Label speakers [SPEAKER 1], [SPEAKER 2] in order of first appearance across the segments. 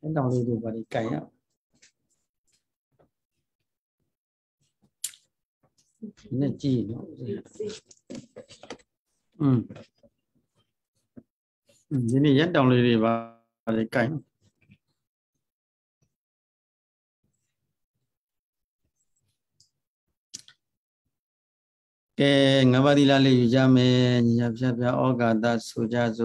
[SPEAKER 1] Cái đầu đi vào đi cày á. Cái này chi nó. Cái này nhất đầu đi vào đi cày. Cái ngã ba đi la lấy ra mẹ nhập ra về ogada sujazo.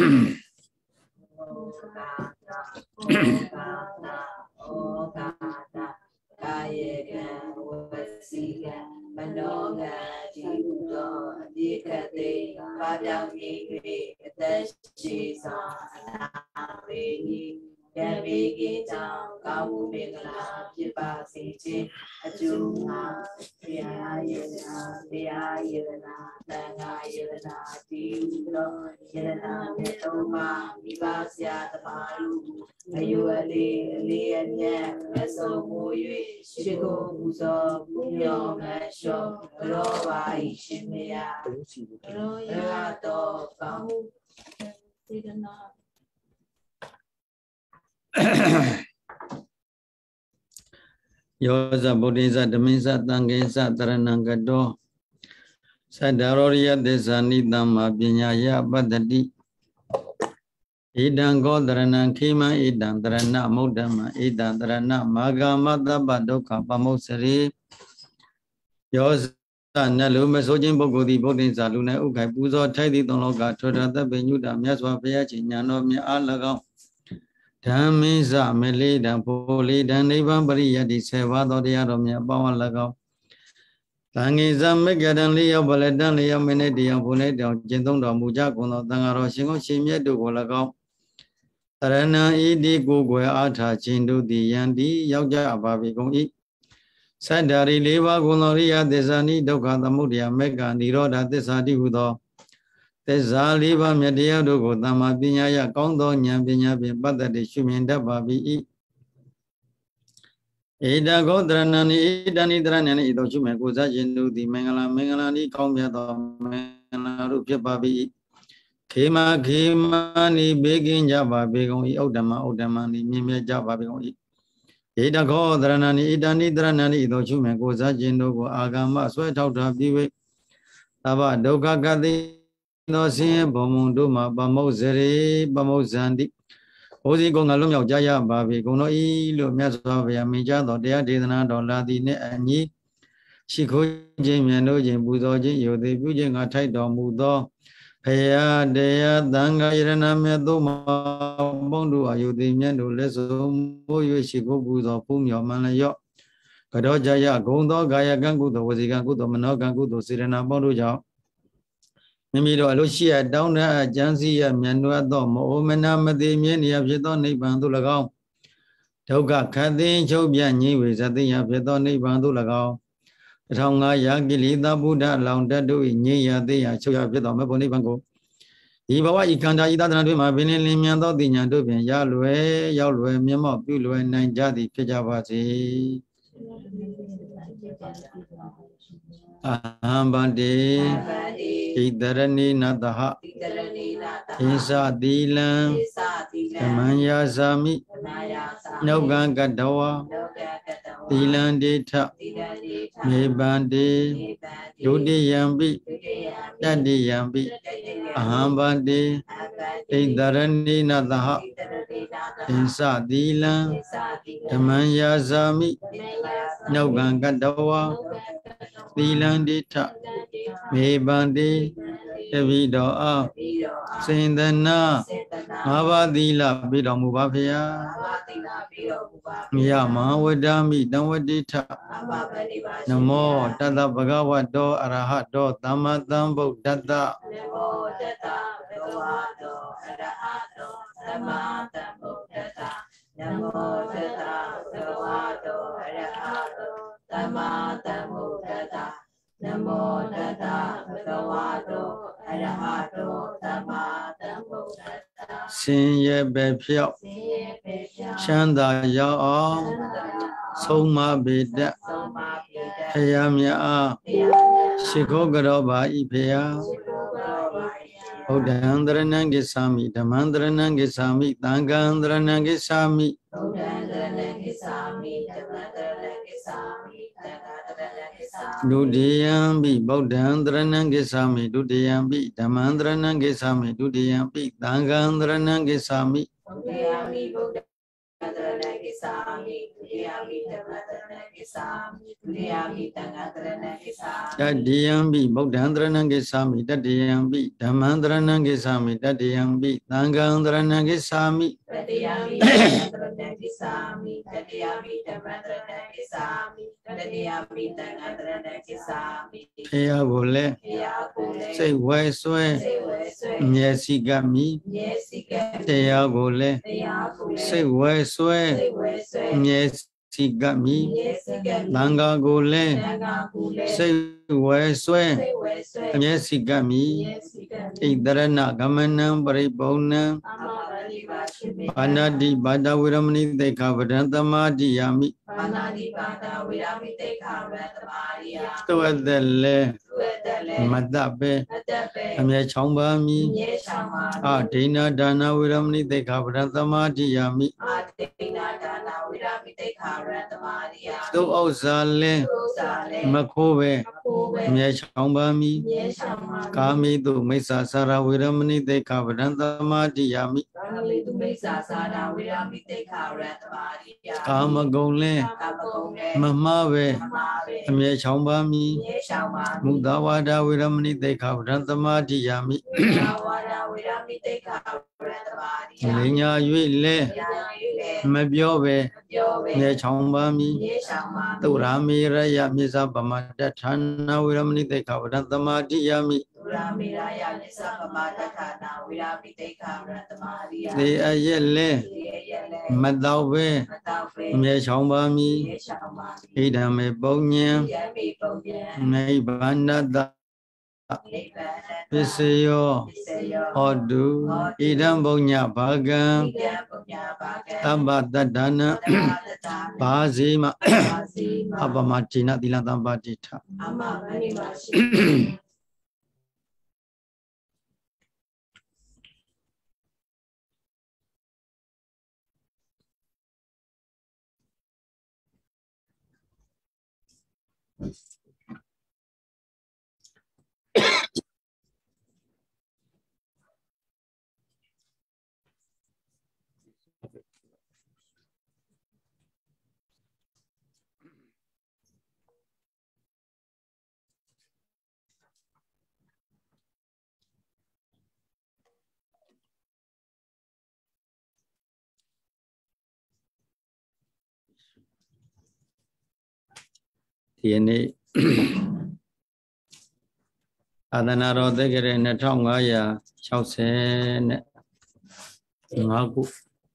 [SPEAKER 1] Yosa Bodhisa Dhammisa Tangesa Taranangado Sadaroriya Desani Dhamma Pinyaya Padati Idang Godarana Kima Idang Darana Mudama Idang Darana Magamata Badoka Pamosari Yosa Nalu Mesojin Bogodi Bodhisa Luna Ukai Puzo Taidi Tonoga Todata Benyuda Myaswa Payachi Nyano Mya Alagao Dhamisa Meli Dan Poli Dan Nivan Pariyati Seva Dodiyaro Mya Pawan Lagao Tangiza Megadan Leo Baledan Leo Menedia Punedia Jentong Muja Kuno Tangaro Shingo Shimya Dugo Lagao Tarana Idi Gugwe Ata Chindu Diyandi Yauja Ababi Gongi Sadari Leva Gunoria Desani Doka Tamudia Mega Niroda Desadi Hudo Desaliva Media Dugo Tama Pinyaya Kondo Nyampinya Bata de Shuminda Babi Ida Godranani Idani Dranani Idochume Kuza Jindu di Mengalani Komyato Mengarupi Babi Kima Kimani Begin Java Begon Odamani Mimia Java Begon Ida Godranani Idani Dranani Idochume Kuza Jindu Agama Sweatouta Biwe Taba Doka Gadi No Sin Bomunduma Bamozeri Bamozandi Ozi Gong Alum Yao Jaya Babi Gono Ilu Miaswavia Mijado Dea Didana Doladi Ne Ani Shiko Jimiano Jim Budo Jin Yodi Bujing Atai Domudo Hea Dea Danga Irana Meduma Bondu Ayudi Miano Leso Moyo Shiko Budo Pumio Manayo Kado Jaya Gondo Gaya Gangudo Wazigangudo Manogangudo Sirena Bondu Jao Mimido Alucia down there Jansia Manuado Momena Madi Minia Vito Nibandu Lagao Toga Kadi Chobiani with Adia Vito Nibandu Lagao Tonga Yagilida Buddha Launda do Nia Dia Choya Vito Maboni Bango Ibawa Ikanda Ida Dima Viniliando Dina Dubin Yalwe Yalwe Mimo Pulu and Nanjadi Pijavati Ahambandi Idarani Nadaha Isa Dilam Kamanya Sami Nogan Gadawa Dilan Dita Mebandi Yudi Yambi Dadi Yambi Ahambandi Idarani Nadaha Isa Dilam Kamanya Sami Nogan Gadawa Dilandita Mebandi Evido Sindana Mavadila Bido Mubavia Yama Wadami Dawadita Namo Tada Bhagavato Arahato Tamatambo Dada Namo Tata Bhagavato Arahato Tamatambo Dada Namo Tata Bhagavato Arahato Tamatambo Dada Sin ye be phyo Chanda Yao Soma Beda Phaya Mya Shiko Garoba Ipaya Buddhandranam Gisami, Dhamandranam Gisami, Tangandranam Gisami, Dudiyambi, Buddhandranam Gisami, Dudiyambi, Dhamandranam Gisami, Dudiyambi, Tangandranam Gisami, Tadiyambi, Buddhandranam Gisami, Tadiyambi, Dhamandranam Gisami, Tadiyambi, Tangandranam Gisami, Phaya Gole, Say Wai Swe, Nyesigami, Phaya Gole, Say Wai Swe, Nyesigami, Langa Gole, Say Wai Swe, Nyesigami, Idarana Gamanam Paribona, Anadi Bada Viramani Deka Vedantama Diyami, Tuadele, Madabe, Amya Chambami, Dina Dana Viramani Deka Vedantama Diyami, Tu Osale, Makove, Amya Chambami, Kami Tu Mesa Sara Viramani Deka Vedantama Diyami, Kama Gole, Mamawe, Amya Chambami, Mudawada Viramani Deka Vedantama Diyami, Linya Yule, Mabiowe, Mya Chambami, Turami Raya Misa Bamada Chana Viramani Deka Vedantama Diyami, The Ayele, Madawe, Mya Chambami, Idame Bonya, May Banda Pisayo, Odu, Idam Bonya Bagan, Tabadadana, Bazima, Abamatina Dilatambadita. Thì này Adana rồi tới cái này nó trong cái giờ sau xe này ngõ cũ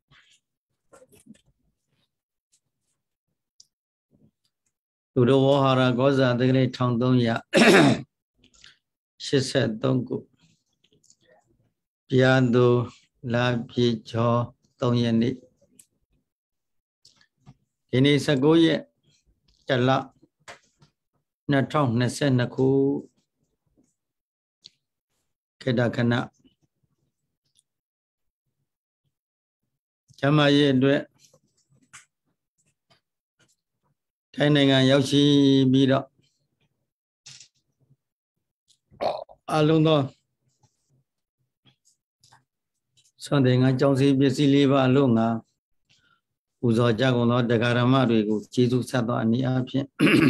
[SPEAKER 1] tụ đồ vô hà ra có ra tới cái này trong đông ya xe đông cũ pian đồ là pi cho đông ya này cái này sẽ có gì chả lạ nó trong nó sẽ nó khu cái đặc nạ chăm ai vậy cái này ngay giáo sư bị đó luôn thôi sau này ngay trong si biết si li ba luôn à u giờ cha của nó đại ca mà rồi cũng chỉ giúp sát đó anh ấy phiền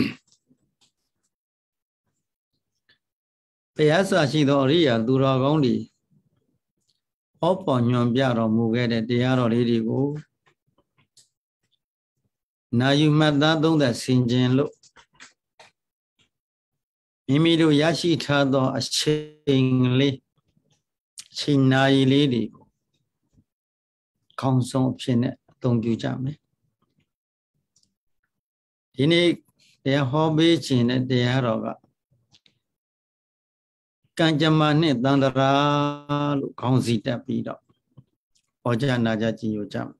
[SPEAKER 1] bây giờ sao chỉ đó đi à tu ra công đi ốp vào nhom bia rồi mua cái đấy để rồi đi cô na yu mà ta đông đã sinh trên lúc mimi đồ giá trị thà đó sinh lý sinh này lý đi không sống trên này đông chú chạm đấy thì này để hobby trên này để rồi cả Kanjamane Dandara không gì đẹp gì đó ở trên là giá trị nhiều chậm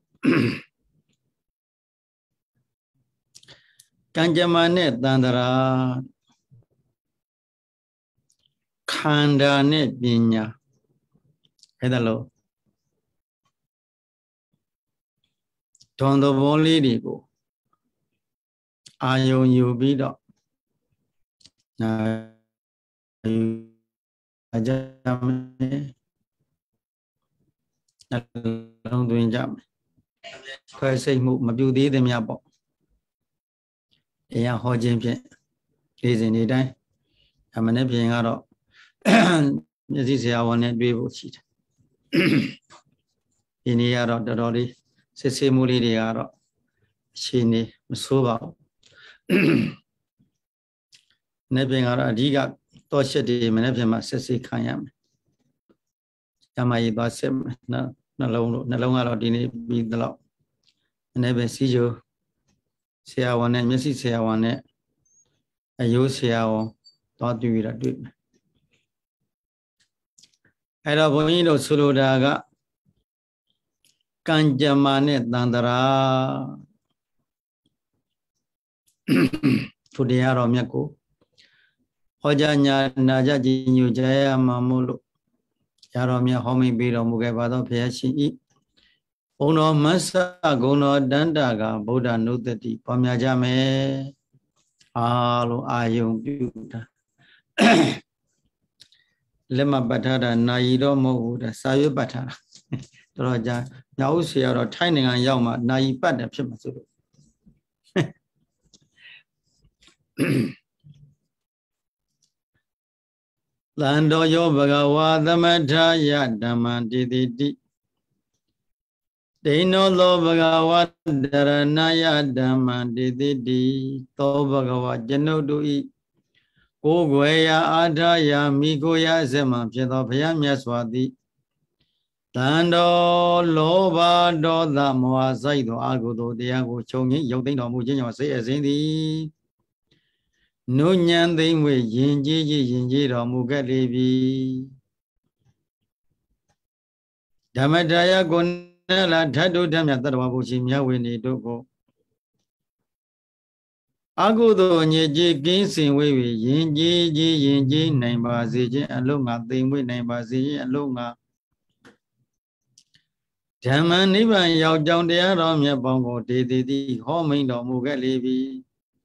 [SPEAKER 1] Kanjamane Dandara Khanda ne Binya Cái đó lộ tròn đồ vô lý đi cô ai yêu biết đó là chăm long tuyên chăm khơi xây mụ mà biểu tí thì nhà bỏ ya ho trên chuyện đi gì đi đây mà nếu chuyện đó như thế sẽ vào nên đuôi bộ chỉ thì này đó đó đi sẽ mua đi đó chỉ này số vào nếu chuyện đó đi gặp tôi sẽ đi mà nếu chuyện mà sẽ khai nhận cho mày đó sẽ nó lâu đó đi này bị đó nếu về xí vô sẽ vào nên mấy xí sẽ vào nên yêu sẽ vào đó đuôi là đuôi ai đó bố nhìn đồ solo đã cả Kanjamane Dandara Fudia Romyaku Hojanya Naja Jinyu Jaya Mamulu Yaromya Homi Biro Mugavado Piachi Uno Masa Gono Dandaga Buddha Nutati Pamyajame Alu Ayum Buddha Lema Batara Naido Mohuda Sayu Batara Raja Now see our tiny and Yama Nai Bad of Shimasu Lando Yo Bhagawa Dhamata Yadaman Didi Dino Lo Bhagawa Dharanaya Daman Didi To Bhagawa Janodui Kogwaya Adaya Migoya Zema Pietro Payamya Swati Lando Loba Doda Moa Saido Agudo Diago Chongi Yodino Mujino say as in the No nyan thing with Yinji or Mugalibi Damadaya Gonella Tadu Damatawabuchimia we need to go. Agudo Nyeji Ginsin we Yinji name Baziji and Lunga thing with name Bazi and Lunga Taman Niban Yao John de Aramia Bongo Didi homing or Mugalibi.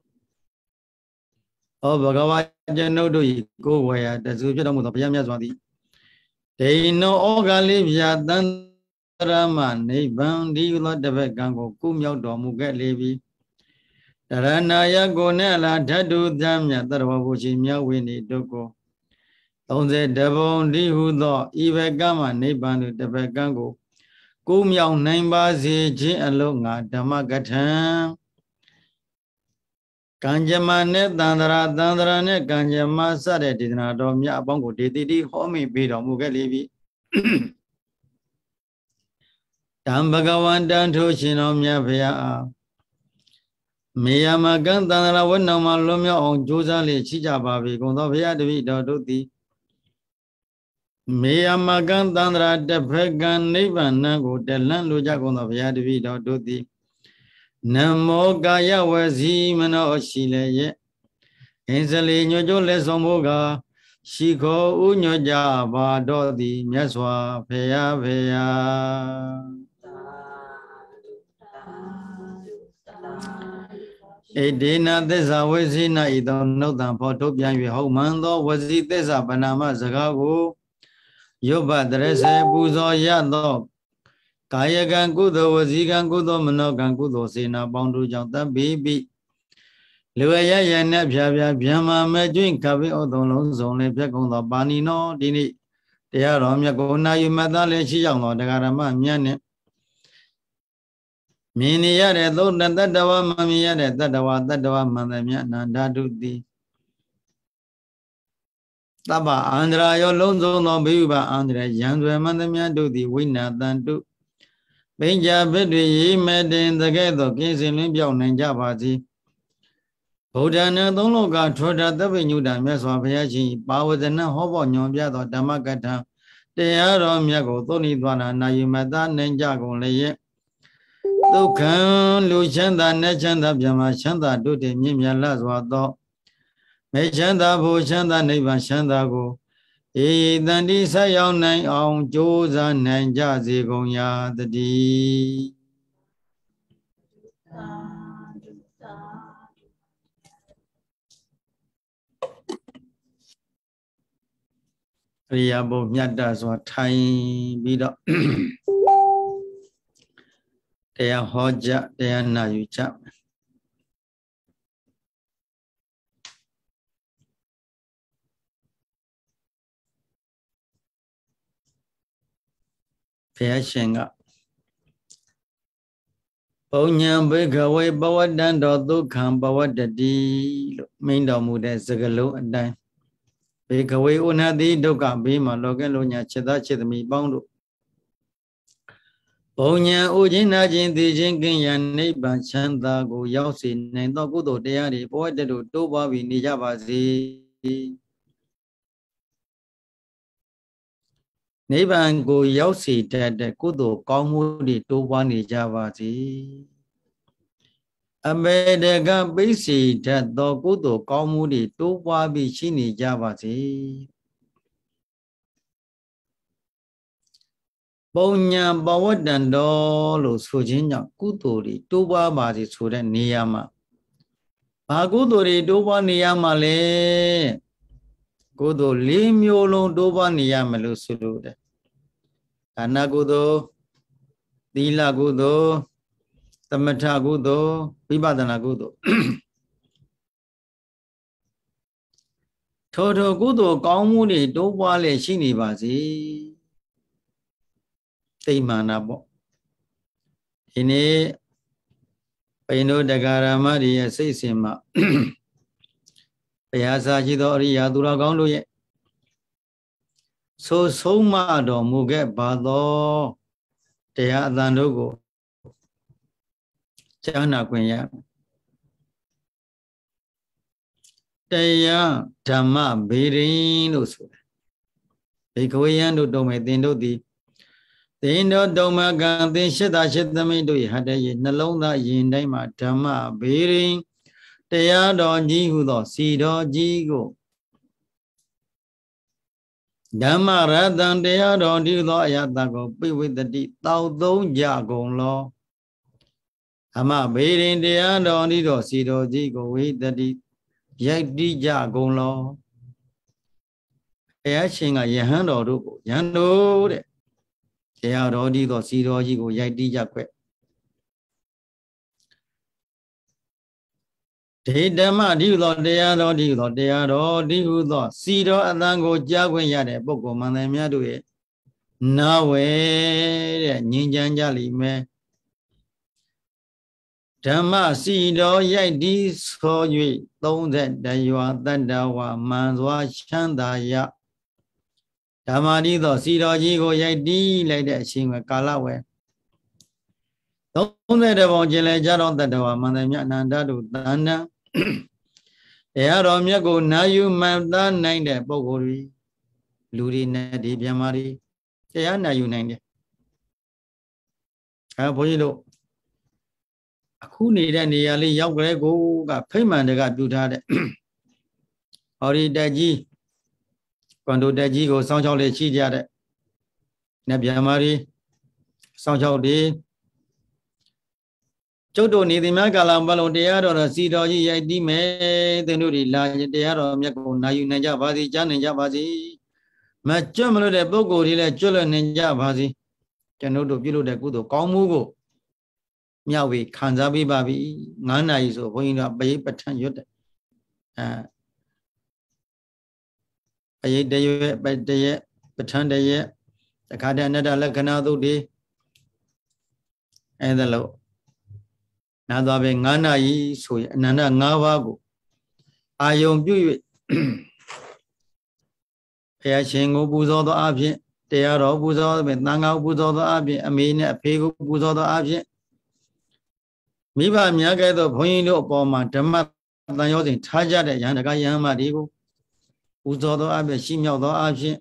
[SPEAKER 1] Oh, Bhagawa Janodui, go where the Zujam of Yamazwadi. They know all Galivia than Raman, they bound the lot of a gango, Kumyo Domuga Levi. Taranaya Gonella, Tadu Damia, Tarawabuchimia, Winnie Doko. On the devil, the who thought, Eva Gamma, Neban, the Bagango. Kumyo, Naimba, Zi, and Lunga, Damagatan. Kanjamane Dandra Kanjama Sade Dina Domya Bongo Didi Homi Bido Mugalibi Tambagawan Danto Shinomya Via Miyamagan Dandra Wanama Lumia on Josali Chijababi Gondovia de Vido Duti Miyamagan Dandra de Vegan Nivan Nago Delan Luja Gondovia de Vido Duti Namo Gaya Wazi Mano Shile Enzali Nyojo Lesomoga Shiko Unyoja Badodi Myaswa Peya Peya Edina Desa Wazina Idon Nodan Potopia Homando Wazi Desa Banama Zagago Yoba Drese Buzo Yado Kayagan Kudo Wazigan Kudo Manogan Kudo Sina Bondu Janta Bibi Luaya Yana Pia Piama Majin Kavi Odon Zone Pacon the Banino Dini Tia Romia Gona Yumadale Chiang the Garama Miane Minia Don Dadawa Mamia Dadawa Dadawa Mamia Nandadi Taba Andra Yolonzo no Biba Andre Yandre Mandamia do the winner than do Benja Bedri made in the gate of Kings in Libya and Javazi. Hodana Donoga Troda the Venuda Meswa Piachi, Power than a hobo Nyobia or Damakata. They are on Yago, Tony Dwana, Nayumada, Nenjago Leye. Dukan, Luchanda, Nechanda, Yama Chanda, do the Mimia Lazwa do. Mechanda, Bochanda, Neva Chandago. ê tàn đi sa yao nai ong chô ra nai ja zi gong ya tadi Riya Bồ Nhật Đà Xoa Thay Bí Đọတရားဟောကြားတရားနာယူကြဘုရားရှင်ကပုံညာဘေခဝေဘဝတ္တံတော်ဒုက္ခံဘဝတ္တိလို့မိန့်တော်မူတဲ့စကားလုံးအတိုင်းဘေခဝေဥနာတိဒုက္ခဘေးမှာလောကလုံးညာခြေသားခြေသမီးပေါင်းတို့ပုံညာဥခြင်းနာခြင်းသိခြင်းကင်းရန်နိဗ္ဗာန်ချမ်းသာကိုရောက်စေနိုင်သောကုသိုလ်တရားတွေဘဝတ္တတို့တိုးပွားပြီးနေကြပါစေနိဗ္ဗာန်ကိုရောက်စေတတ်တဲ့ကုသိုလ်ကောင်းမှုတွေတိုးပွားနေကြပါစေအမေတကပိစီတတ်သောကုသိုလ်ကောင်းမှုတွေတိုးပွားပြီးရှိနေကြပါစေပုံညာဘဝတ္တံတော်လို့ဆိုခြင်းကြောင့်ကုသိုလ်တွေတိုးပွားပါစေဆိုတဲ့နေရာမှာဘာကုသိုလ်တွေတိုးပွားနေရမှာလဲကုသိုလ်၄မျိုးလုံးတိုးပွားနေရမယ်လို့ဆိုလို့တယ်ဒါနကုသိုလ်သီလကုသိုလ်သမထကုသိုလ်ဝိပဿနာကုသိုလ်ထိုကုသိုလ်ကောင်းမှုတွေတိုးပွားလျက်ရှိနေပါစေသိမာနာပေါ့ဒီနေ့ဘိန္ဒုတဂရမတွေရဲ့စိတ်စဉ်မှာဘုရားစာရှိသောအရိယာသူတော်ကောင်းတို့ရဲ့ဆိုဆုံးမတော်မူခဲ့ပါသောတရားအသံတို့ကိုကြားနာခွင့်ရတရားဓမ္မဗေဒင်လို့ဆိုတယ်ဘိကဝေယံတို့တုံမဲ့သင်တို့သည်သင်တို့တုံမကံသင်ရှိတာရှိသမိတို့ဟတရေနှလုံးသားယင်တိုင်းမှာဓမ္မဗေဒင်တရားတော်ကြီးဟုသောစီတော်ကြီးကိုဓမ္မရတံတရားတော်ဒီသောအယတကိုပိဝိတတိတောက်သုံးကြကုန်လောဓမ္မဗေဒင်တရားတော်ဒီသောစီတော်ကြီးကိုဝိတတိရိုက်တိကြကုန်လောဘုရားရှင်ကယဟန်တော်တို့ကိုယဟန်တို့တဲ့တရားတော်ဒီသောစီတော်ကြီးကိုရိုက်တိကြခွဲ့ဒေဓမ္မဒီဟုသောတရားတော်ဒီဟုသောတရားတော်ဒီဟုသောစီတော်အသံကိုကြားခွင့်ရတဲ့ပုဂ္ဂိုလ်မှန်တယ်များတို့ရဲ့နာဝဲတဲ့ငြိမ်းချမ်းကြလိမ့်မယ်ဓမ္မစီတော်ရိုက်ဒီဆို၍30ရွာတတ္တဝါမှန်စွာချမ်းသာရဓမ္မဒီသောစီတော်ကြီးကိုရိုက်တီးလိုက်တဲ့အချိန်မှာကာလဝဲ30ပုံကျင်လဲကြတော့တတ္တဝါမှန်တယ်မြတ်အနန္တတို့တဏ္ဍတရားတော်မြတ်ကိုနာယူမှန်သားနိုင်တဲ့ပုဂ္ဂိုလ်တွေလူတွေနဲ့ဒီဗျမတွေတရားနာယူနိုင်တယ်ဘုန်းကြီးတို့အခုနေတဲ့နေရာလေးရောက်ကြတဲ့ကိုကဖိမှန်တကပြုထားတဲ့ဟောဒီတက်ကြီးကွန်ဒိုတက်ကြီးကိုစောင်းချောက်လေးရှိကြတဲ့နတ်ဗျာမာတွေစောင်းချောက်တွေကျုပ်တို့နေသမျှကာလပတ်လုံးတရားတော်စီတော်ကြီးရိုက်တီးမယ်သင်တို့တွေလာတရားတော်မြတ်ကိုနာယူနိုင်ကြပါစေကြားနိုင်ကြပါစေမကျွတ်မလို့တဲ့ပုဂ္ဂိုလ်တွေလည်းကျွတ်လွတ်နိုင်ကြပါစေကျွန်တော်တို့ပြုလုပ်တဲ့ကုသိုလ်ကောင်းမှုကိုမြောက်ပြီးခံစားပေးပါပြီ9 နာရီဆိုဘုန်းကြီးကပရိပဋ္ဌာန်ရွတ်တယ်ပရိတရွတ်ပတရက်ပဋ္ဌာန်တရက်တခါတည်းအနတ္တလက္ခဏာသုတ်တွေအဲ့ဒါလို့နာသွားပဲ9 နာရီဆိုရင်အနန္တ5 ပါးကိုအာယုံပြု၍ဘုရားရှင်ကိုပူဇော်သောအဖြစ်တရားတော်ပူဇော်သောသံဃာပူဇော်သောအဖြစ်အမေနဲ့အဖေကိုပူဇော်သောအဖြစ်မိဘများကဲ့သို့ဘုန်းကြီးတို့အပေါ်မှာဓမ္မတန်ရောစဉ်ထားကြတဲ့ယဟန်တကယဟန်မတွေကိုပူဇော်သောအဖြစ်ရှိမြောက်သောအဖြစ်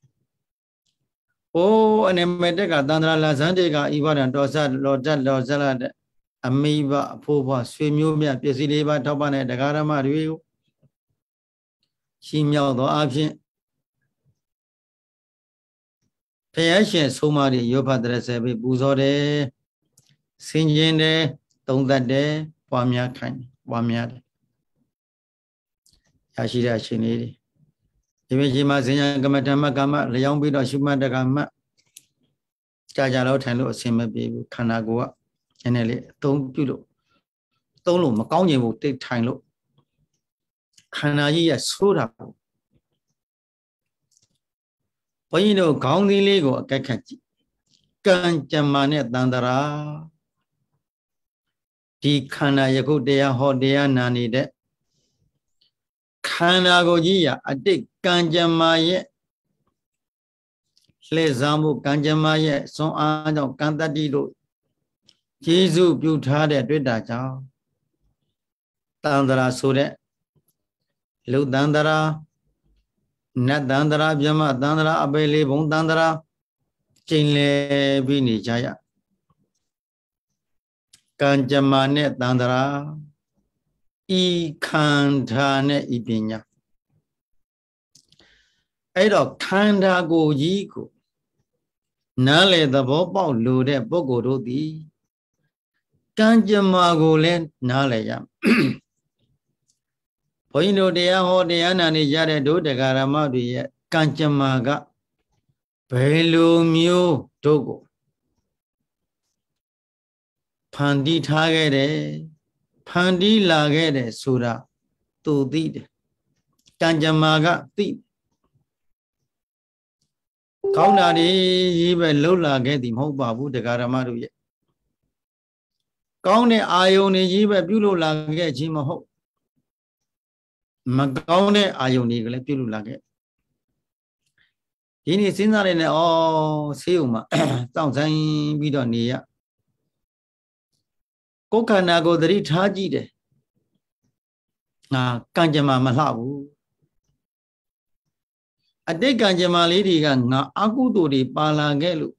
[SPEAKER 1] အိုးအနေမဲ့တက်ကတန္တရာလာဇန်တေကဤဝရံတော်ဆလောတတ်လောဇလတဲ့အမိဘအဖိုးဘွားဆွေမျိုးမြတ်ပစ္စည်းလေးပါထောက်ပံ့တဲ့တရားဓမ္မတွေကိုရှိမြောက်သောအဖြစ် Phaya shen somari yopadra sebi buzo de sinjin de tongdat de pamya khain pamya de yashira shiniri Ibe jima zinya kama dhamma kama liyang bido shumata kama Chaja lao thành lộ xem bị khana của anh này lệ tôngပြုlộ tông lộ mà có nhiều một cái thành lộ khana gì là số đạo bây giờ có đi lấy của cái khách cần chăm mà nè tăng ra đi khana ya cô đẻ họ đẻ nani đấy khana của gì à để cần chăm mà ye lệ zamu cần chăm mà ye xong ăn trong cần ta đi lộ Giêsu biểu thả để tuyệt đại cháu tăng ra số đấy lúc tăng ra nát tăng ra Brahma tăng ra Abeli bông tăng ra chính lệ vi ni chaya Kanchama ne tăng ra y khanda ne y pinya ấy đó khanda của gì của nã lệ tập bảo bảo lưu để bảo cổ đô đi Kanchama của lên nã lệ ya Bởi đồ địa họ địa nà ni ra để đối để gara ma địa Kanchama ga bê lưu miêu đô cổ Phandi tha cái đấy Phandi là cái đấy sura tu đi đấy Kanchama ga ti Câu nào đi gì về lâu là cái gì không bảo vũ để gara ma địa Câu này ai yêu này gì về biểu lộ là cái gì mà không mà câu này ai yêu này cái biểu lộ là cái Thì này sinh ra đây này siêu mà trong sáng bị đòn này á có khả năng có thể thả gì đấy càng chăm mà lão ở đây càng chăm mà lấy đi càng aku tu đi ba la cái lu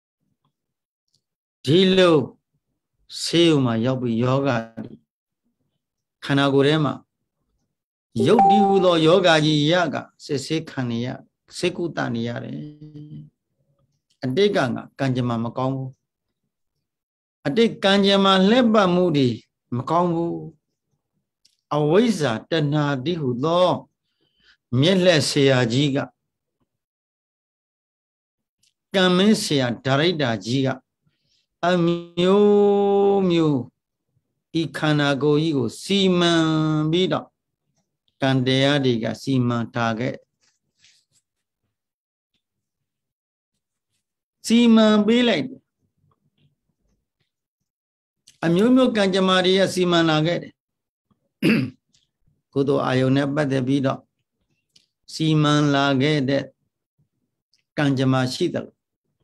[SPEAKER 1] đi lu siêu mà yoga khả năng của em mà Dốc đi lo yoga gì ya cả sẽ khăn này ya sẽ cụ ta này ya đấy ở đây càng chăm mà con ở đây càng chăm mà lép ba mu đi mà con mu Away za tana di hu lo miết lệ xìa gì cả Cảm mến xìa đáy đá gì cả Miêu miêu I khana go yi go xì màn bí đọc Càng đea đi cả xì màn thà ghệ Xì màn bí lại Miêu miêu càng chăm mà đi xì màn là ghệ Cô tô ai nè bắt để bí đọc Xì màn là ghệ để Càng chăm mà xí thật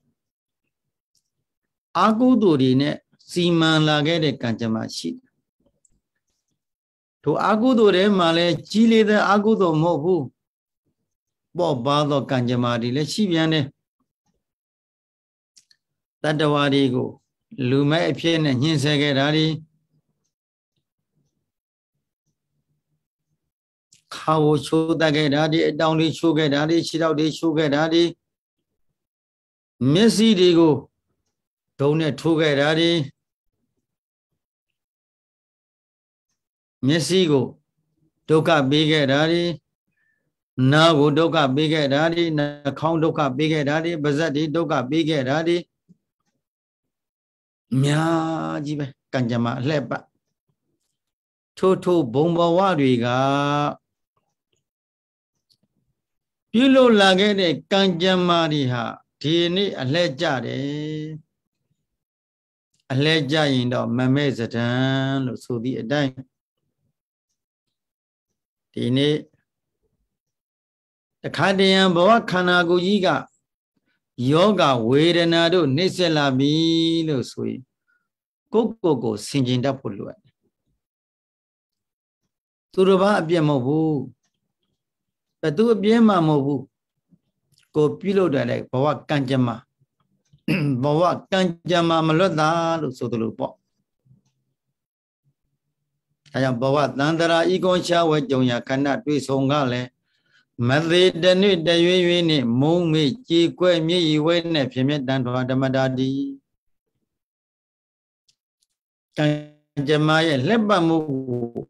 [SPEAKER 1] Aku tu đi nè xì màn là ghệ để càng chăm mà xí Thu aku tu đấy mà lẽ chỉ lẽ để aku tu mô hù Bỏ bà tu càng chăm mà đi lẽ xí biên nè Tát đào đi cô Lưu mẹ phía nè nhìn xe ghệ ra đi Khao chú ta ghệ ra đi Đào đi chú ghệ ra đi Chỉ đào đi chú ghệ ra đi Messi đi cô Đâu nè thu ghệ ra đi Messi cô Đâu cả bê ghệ ra đi Na cô đâu cả bê ghệ ra đi Na khao đâu cả bê ghệ ra đi Bà giật đi đâu cả bê ghệ ra đi Mya gì vậy Càng chăm mà lẹp bạ Thu thu bông bò hoa đùi gà Biểu lộ là cái này càng chăm mà đi hả Thì này lẹ chả đấy lẹ chả nhìn đó mà mẹ sẽ thằng Lúc số đi ở đây Thì này Khá điện bảo khana của gì cả Yoga Vedana đô nê sẽ là bí Lúc số Cô sinh trình đáp phụ luận Tu rô bá biên mô bù Và tu biên mà mô bù Cô bí lộ đại đại bảo càng chăm mà Bảo càng chăm mà lột đá Lúc số tu lộ bỏ Tại bảo tán tara y con xa với chồng nhà khăn nạ tuy sống gà lệ mất đi đến nơi đại yuy nè mông mi chỉ quay mi yuy nè phía miệt đàn thoa đam đa đi cái chém mai lép ba mu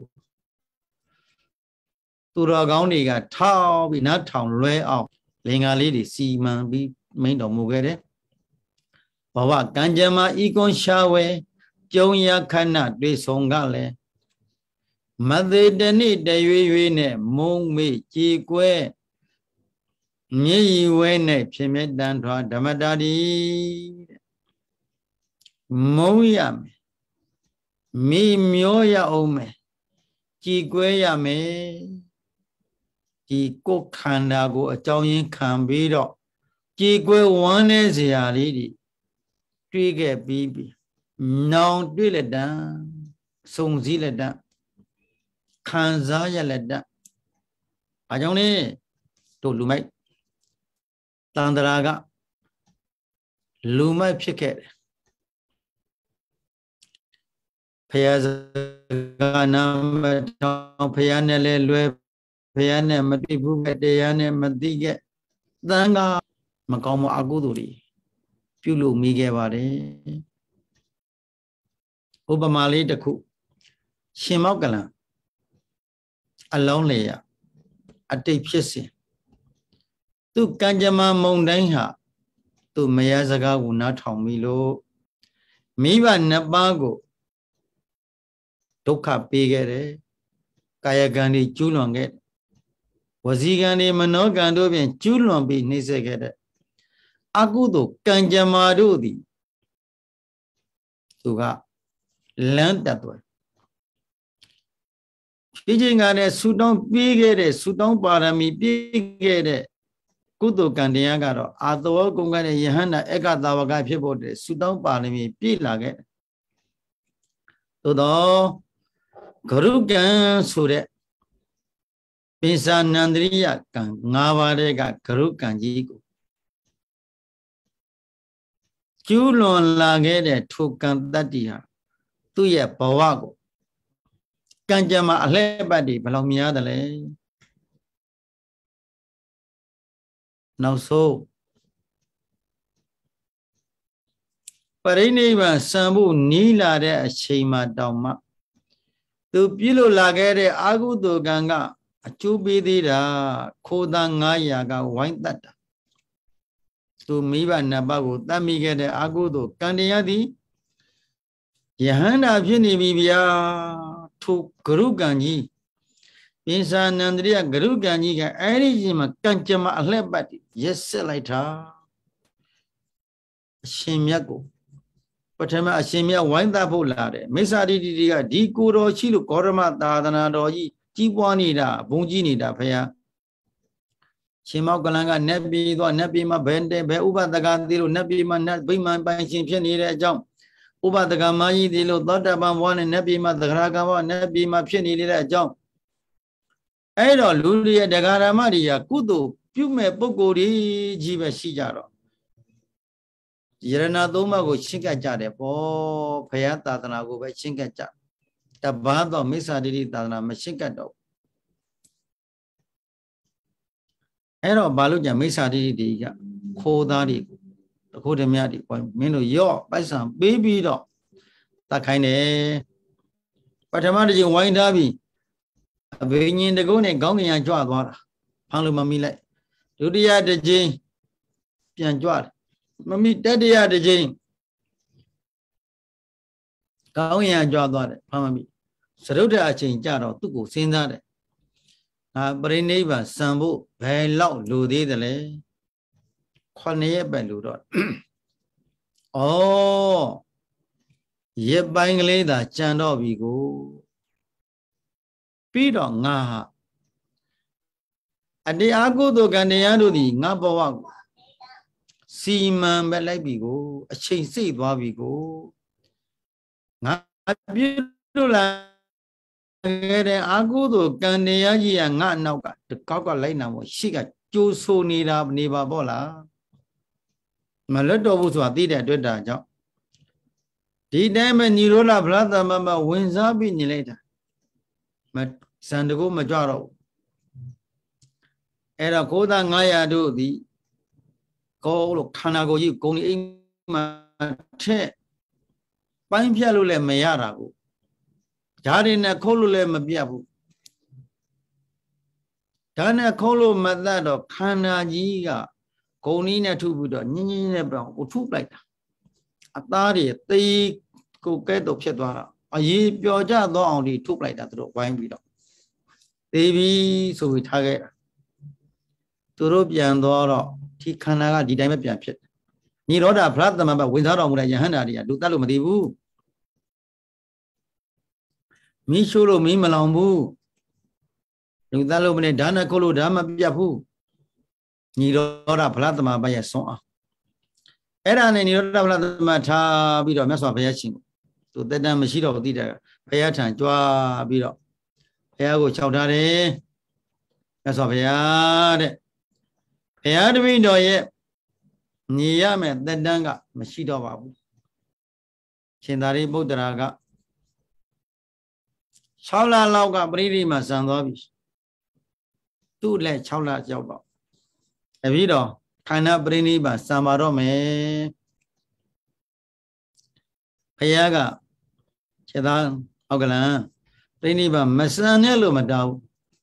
[SPEAKER 1] tu ra gạo này cả thao bị nát thòng loe ọc lên ngã lý đi xì mà bị mấy đồng mu cái đấy bảoว่าการจะมาอีกอนชาเวจงยาขนาดด้วยทรงกันเลยมัดเดนนี่เดยเวเนี่ยมงมีจีกวยမြေเวเนี่ยဖြစ်မြတ်တန်ထွာဓမ္မတာဒီမုံရမယ်မိမျောရအောင်မယ်ကြည်ကွဲရမယ်ဒီကိုယ်ခန္ဓာကိုအကြောင်းရင်းခံပြီးတော့ကြည်ကွဲဝမ်းနေစရာလေးတွေတွေးခဲ့ပြီးပြီနောင်တွေးလက်တံစုံစည်းလက်တံခံစားရလက်တံဘာကြောင့်လဲတို့လူမိုက်တန်တရာကလူမိုက်ဖြစ်ခဲ့တယ်ဖယားစကားနာမထောင်ဖယားနဲ့လဲလွယ်ဖယားနဲ့မသိဘူးပဲတရားနဲ့မသိခဲ့သံဃာမကောင်းမအကုသိုလ်တွေပြုလို့မိခဲ့ပါတယ်ဥပမာလေးတစ်ခုရှင်မောက်ကလန်အလုံးလေရအတိတ်ဖြစ်စဉ်သူကံကြမ္မာမုံတိုင်းဟာသူမယားစကားကိုနားထောင်ပြီလို့မိဘနှစ်ပါးကိုဒုက္ခပေးခဲ့တယ်ကာယကံတွေကျူးလွန်ခဲ့ဝစီကံတွေမနောကံတို့ဖြင့်ကျူးလွန်ပြီးနှိမ့်ဆက်ခဲ့တဲ့အကုသိုလ်ကံကြမ္မာတို့သည်သူကလမ်းတက်သွားဒီချိန်ကလည်းဆူတောင်းပြီးခဲ့တဲ့ဆူတောင်းပါရမီပြည့်ခဲ့တဲ့ကုသိုလ်ကံတရားကတော့အာသောကုံကတဲ့ယဟန္တာအက္ခသာဝကဖြစ်ဖို့တဲ့ဆူတောင်းပါရမီပြည့်လာခဲ့သို့တော့ဂရုကံဆိုတဲ့ပိဿာနန္ဒရိယကံ၅ပါးတဲ့ကဂရုကံကြီးကိုကျူးလွန်လာခဲ့တဲ့ထိုကံတတ္တိဟာသူ့ရဲ့ဘဝကိုကံကြမ္မာအလှည့်ပတ်တွေဘယ်လောက်များတယ်လဲနောက်ဆုံးပရိနိဗ္ဗာန်စံဖို့နီးလာတဲ့အချိန်မှာတောင်မှသူပြုလို့လာခဲ့တဲ့အာဟုတုကံကအကျိုးပေးသေးတာခိုးသား900ကဝိုင်းတတ်တာသူမိဘနှစ်ပါးကိုတတ်မိခဲ့တဲ့အာဟုတုကံတရားသည်ယဟန္တာဖြစ်နေပြီဗျာထိုဂရုကံကြီးပိဿာနန္ဒရိယဂရုကံကြီးကအဲ့ဒီချိန်မှာကံကြမ္မာအလှည့်ပတ်ရက်ဆက်လိုက်တာအရှင်မြတ်ကိုပထမအရှင်မြတ်ဝိုင်းသတ်ဖို့လာတယ်မိစ္ဆာဒိဋ္ဌိတွေကဒီကိုတော်ရှိလို့ဂေါရမသာသနာတော်ကြီးကြီးပွားနေတာဘုံကြီးနေတာဖယားရှင်မောက်ကလန်ကနတ်ပြည်သွားနတ်ပြည်မှာဘယ်ဥပဒကသေးလို့နတ်ပြည်မှာနတ်ဗိမာန်ပိုင်ရှင်ဖြစ်နေတဲ့အကြောင်းဥပဒကမကြီးသေးလို့သောတပန်ဘဝနဲ့နတ်ပြည်မှာသဂရကံဘဝနတ်ပြည်မှာဖြစ်နေတဲ့အကြောင်းအဲ့တော့လူတွေရဲ့တရားဓမ္မတွေကကုသိုလ်ပြုမဲ့ပုဂ္ဂိုလ်ကြီးပဲရှိကြတော့ယရဏသုံးပါးကိုရှင်းကပ်ကြတယ်ပေါ့ဘုရားသာသနာကိုပဲရှင်းကပ်ကြတပါးတော့မိစ္ဆာဒိဋ္ဌိသာသနာမရှင်းကပ်တော့အဲ့တော့ဘာလို့ကြမိစ္ဆာဒိဋ္ဌိတွေကခိုးသားတွေတခိုးဓမြတွေမင်းတို့ရော့ပိုက်ဆံပေးပြီးတော့တတ်ခိုင်းတယ်ပထမတစ်ချိန်ဝိုင်းထားပြီးအဘိညာဉ်တကုန်းနဲ့ခေါင်းကင်ရကြွသွားတာဖမ်းလို့မမိလိုက်ဒုတိယတစ်ချိန်ပြန်ကြွတယ်မမိတတိယတစ်ချိန်ခေါင်းကင်ရကြွသွားတယ်ဖမ်းမမိစရုဒ္ဓအချိန်ကြတော့သူ့ကိုစဉ်းစားတယ်ပရိနိဗ္ဗာန်စံဖို့ဘယ်လောက်လိုသေးတယ်လဲ9 ရက်ပဲလိုတော့ရက်ပိုင်းကလေးသာကြံတော့ပြီကိုပြီးတော့ငါဟာအတရားကုသိုလ်ကံတရားတို့သည်ငါဘဝကိုစီမံပဲလိုက်ပြီကိုအချိန်စိတ်သွားပြီကိုငါပြုလို့လာခဲ့တဲ့အာကုသိုလ်ကံတရားကြီးကငါနောက်ကတကောက်ကလိုက်နာဖို့ရှိကကြိုးဆိုနေတာနေပါပေါ့လားမလွတ်တော့ဘူးဆိုတာသိတဲ့အတွက်ဒါကြောင့်ဒီတိုင်းပဲညီရောလာဗလာသမမဝင်စားပြီးညီလိုက်တာဇန်တကုမကြတော့ Era cố ta ngay à đu thì có lúc khana có gì cũng đi mà thế bánh phía luôn là mày à ra cô gia đình này khâu luôn là mà bia bu gia đình khâu luôn mà ta đó khana gì cả cô ní này thu bự đó nhìn này bảo cô thu lại à ta thì tây cô cái đồ chết đó à gì biểu ra đó ông đi thu lại đó đồ bánh bì đó tây bi rồi thay cái tôi rồi biển đó thì khana cái đi đây mà biển chết ni đó đã phát mà bảo quên sao đâu mà giờ hắn là đi đủ ta luôn mà đi bu mi số luôn mi mà làm bu đủ ta luôn mà này đàn này cô luôn đàn mà biển bu ni đó đã phát mà bây giờ sốngအဲ့ဒါနဲ့နိရောဓပလသမထားပြီးတော့မြတ်စွာဘုရားရှင်သူတက်တမ်းမရှိတော့သိတယ်ဘုရားထံကြွားပြီးတော့ဘုရားကိုခြောက်ထားတယ်မြတ်စွာဘုရားတဲ့ဘုရားတပည့်တော်ရဲ့ညီရမယ်တက်တမ်းကမရှိတော့ပါဘူးရှင်သာရိပုတ္တရာက6 လလောက်ကပရိသေမှာဇံသွားပြီသူ့လက်6 လရောက်တော့တပည့်တော်ခန္ဓာပရိနိဗ္ဗာန်စံပါတော့မယ်ဘုရားကခြေသားအောက်ကလန်ပရိနိဗ္ဗာန်မစံနဲ့လို့မတောင်း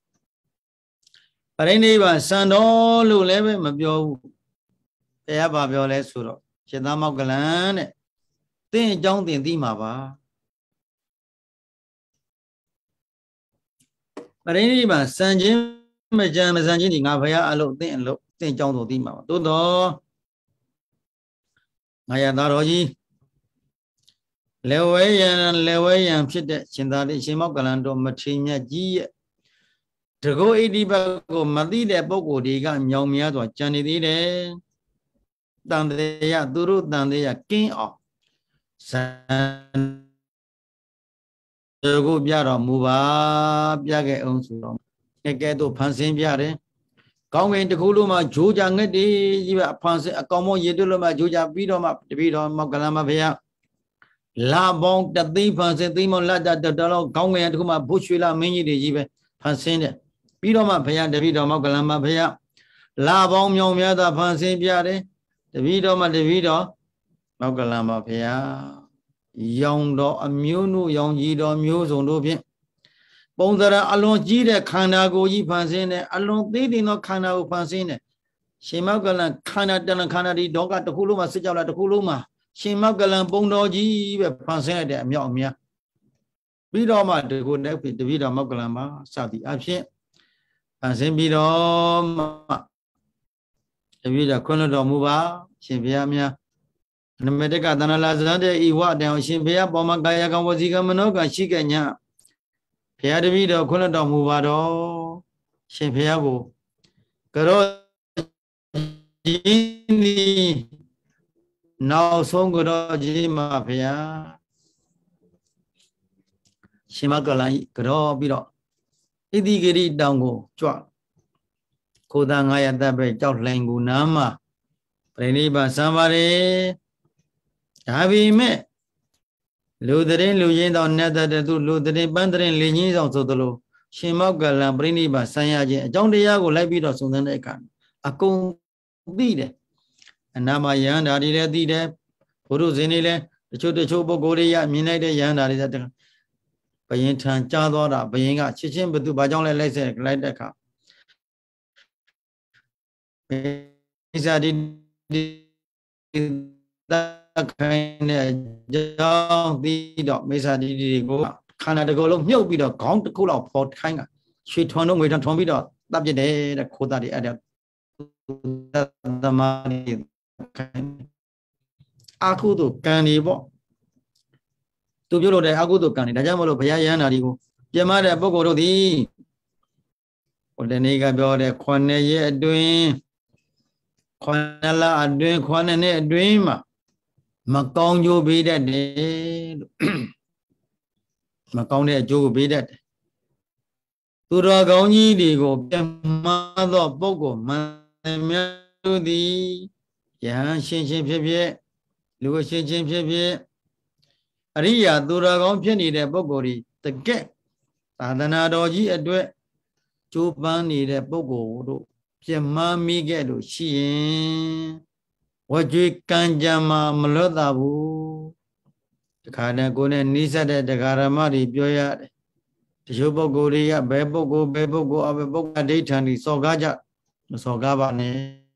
[SPEAKER 1] ပရိနိဗ္ဗာန်စံတော်လို့လည်းပဲမပြောဘူးဘုရားဘာပြောလဲဆိုတော့ခြေသားမောက်ကလန်တဲ့သင်အကြောင်းသင်သိမှာပါပရိနိဗ္ဗာန်စံခြင်းမကြံမစံခြင်းဒီငါဘုရားအလုပ်သင်အလုပ်သင်ကြောင်းတော်သိမှာပါသို့တော့ငါရသားတော်ကြီးလေဝဲယံဖြစ်တဲ့ရှင်သာရိရှင်မောက္ကလန်တော်မထေရမြတ်ကြီးရဲ့တကောဣတိပတ်ကိုမသိတဲ့ပုဂ္ဂိုလ်တွေကမြောင်များစွာကြံနေသေးတယ်တန်တရားသူတို့တန်တရားကင်းအောင်ဇံကိုပြတော်မူပါပြခဲ့အောင်ဆိုတော့ကဲတော့ဖန်ဆင်းပြတယ်ကောင်းကင်တစ်ခုလုံးမှာဂျိုးကြငှက်တွေကြီးပဲဖန်ဆင်းအကောင်မောရေတွက်လို့မှဂျိုးကြပြီးတော့မှတပည့်တော်မောက္ကလန်မဘုရားလာပေါင်းတသိန်းဖန်ဆင်းသိန်းမောလက်တတော်ကောင်းကင်တစ်ခုမှာဘုရွှေလာမင်းကြီးတွေကြီးပဲဖန်ဆင်းတယ်ပြီးတော့မှဘုရားတပည့်တော်မောက္ကလန်မဘုရားလာပေါင်းမြောင်များသာဖန်ဆင်းပြတယ်တပည့်တော်မောက္ကလန်မဘုရားရောင်တော်အမျိုးတို့ရောင်ကြီးတော်မျိုးစုံတို့ဖြင့်ပုံစံအလွန်ကြီးတဲ့ခန္ဓာကိုယ်ကြီးဖန်ဆင်းတယ်အလွန်သေးတယ်သောခန္ဓာကိုဖန်ဆင်းတယ်ရှင်မောက္ကလန်ခန္ဓာတဏ္ဍခန္ဓာဒီဒေါကတစ်ခုလုံးမှာစစ်ကြောက်လာတစ်ခုလုံးမှာရှင်မောက္ကလန်ပုံတော်ကြီးပဲဖန်ဆင်းရတဲ့အမြောက်အများပြီးတော့မှဒီကိုနဲ့တပည့်တော်မောက္ကလန်မှာစသည်အဖြစ်ဖန်ဆင်းပြီးတော့မှတပည့်တော်ခွင့်လွှတ်တော်မူပါရှင်ဘုရားများနမတကသန္နလာဇန်တဲ့ဤဝအတန်ရှင်ဘုရားပေါ်မှာကာယကံဝစီကံမနောကံရှိခဲ့냐ဘုရားတပည့်တော်ခွင့်လွှတ်တော်မူပါတော့ရှင်ဘုရားကိုကြောကြီးနီနောက်ဆုံးကြောကြီးမှာဘုရားရှင်မောက္ကလန်ကြောပြီးတော့ဣတိဂရိတောင်ကိုကြွခိုးသား900တပ်ပဲကြောက်လှိုင်ကူနားမှာပရိနိဗ္ဗာန်စံပါတယ်ဒါပေမဲ့လူတဲ့လူရင်းတော်နဲ့တဲ့သူလူတဲ့ပန်းတဲ့လေရင်းဆောင်ဆိုသလိုရှင်မောက္ကလန်ပရိနိဗ္ဗာန်ဆံရခြင်းအကြောင်းတရားကိုလိုက်ပြီးတော့စုံစမ်းတဲ့အခါအကုန်သိတယ်အနာမယန္တာတွေလည်းသိတယ်ဘုရုဇင်းတွေလည်းတချို့ပုဂ္ဂိုလ်တွေရမြင်လိုက်တဲ့ယန္တာတွေတဲ့ဘယင်ထံကြားသွားတာဘယင်ကချစ်ချင်းဘသူဘာကြောင့်လဲလိုက်တဲ့အခါမိစ္ဆာတိတခိုင်းတဲ့ကြောင့်ပြီးတော့မိစ္ဆာတိတွေကိုခန္ဓာတစ်ခုလုံးမြုပ်ပြီးတော့ခေါင်းတစ်ခုလောက်ပေါ်ခိုင်းကရွှေထွန်တော့ငွေထွန်ပြီးတော့တပ်ပြတယ်တဲ့ခိုးသားတွေအဲ့ဒါသမားတွေအခုတို့ကံတွေပေါ့သူပြုလို့တဲ့အကုသိုလ်ကံတွေဒါကြောင့်မလို့ဘုရားယန္တာတွေကိုပြမတဲ့ပုဂ္ဂိုလ်တို့သည်ဟိုတနေ့ကပြောတဲ့9 ရက်အတွင်း9 လအတွင်း9 နှစ်အတွင်းမှာမကောင်းကျိုးပေးတတ်တယ်လို့မကောင်းတဲ့အကျိုးကိုပေးတတ်တယ်သူတော်ကောင်းကြီးတွေကိုပြမသောပုဂ္ဂိုလ်မှန်မြတ်တို့သည်ယဟန်ရှင်ဖြစ်ဖြစ်လူအရှင်ဖြစ်ဖြစ်အရိယာသူတော်ကောင်းဖြစ်နေတဲ့ပုဂ္ဂိုလ်ဒီတကက်သာသနာတော်ကြီးအတွက်ကျိုးပန်းနေတဲ့ပုဂ္ဂိုလ်တို့ပြမမိခဲ့လို့ရှိရင်ဝကြွေကံကြမ္မာမလွတ်တာဘူးတခါတည်းကိုယ်နဲ့နှိစက်တဲ့တရားဓမ္မတွေပြောရတယ်တချို့ပုဂ္ဂိုလ်တွေကဘယ်ပုဂ္ဂိုလ်အဘယ်ပုဂ္ဂိုလ်ဒိဋ္ဌံတွေစော်ကားကြမစော်ကားပါနဲ့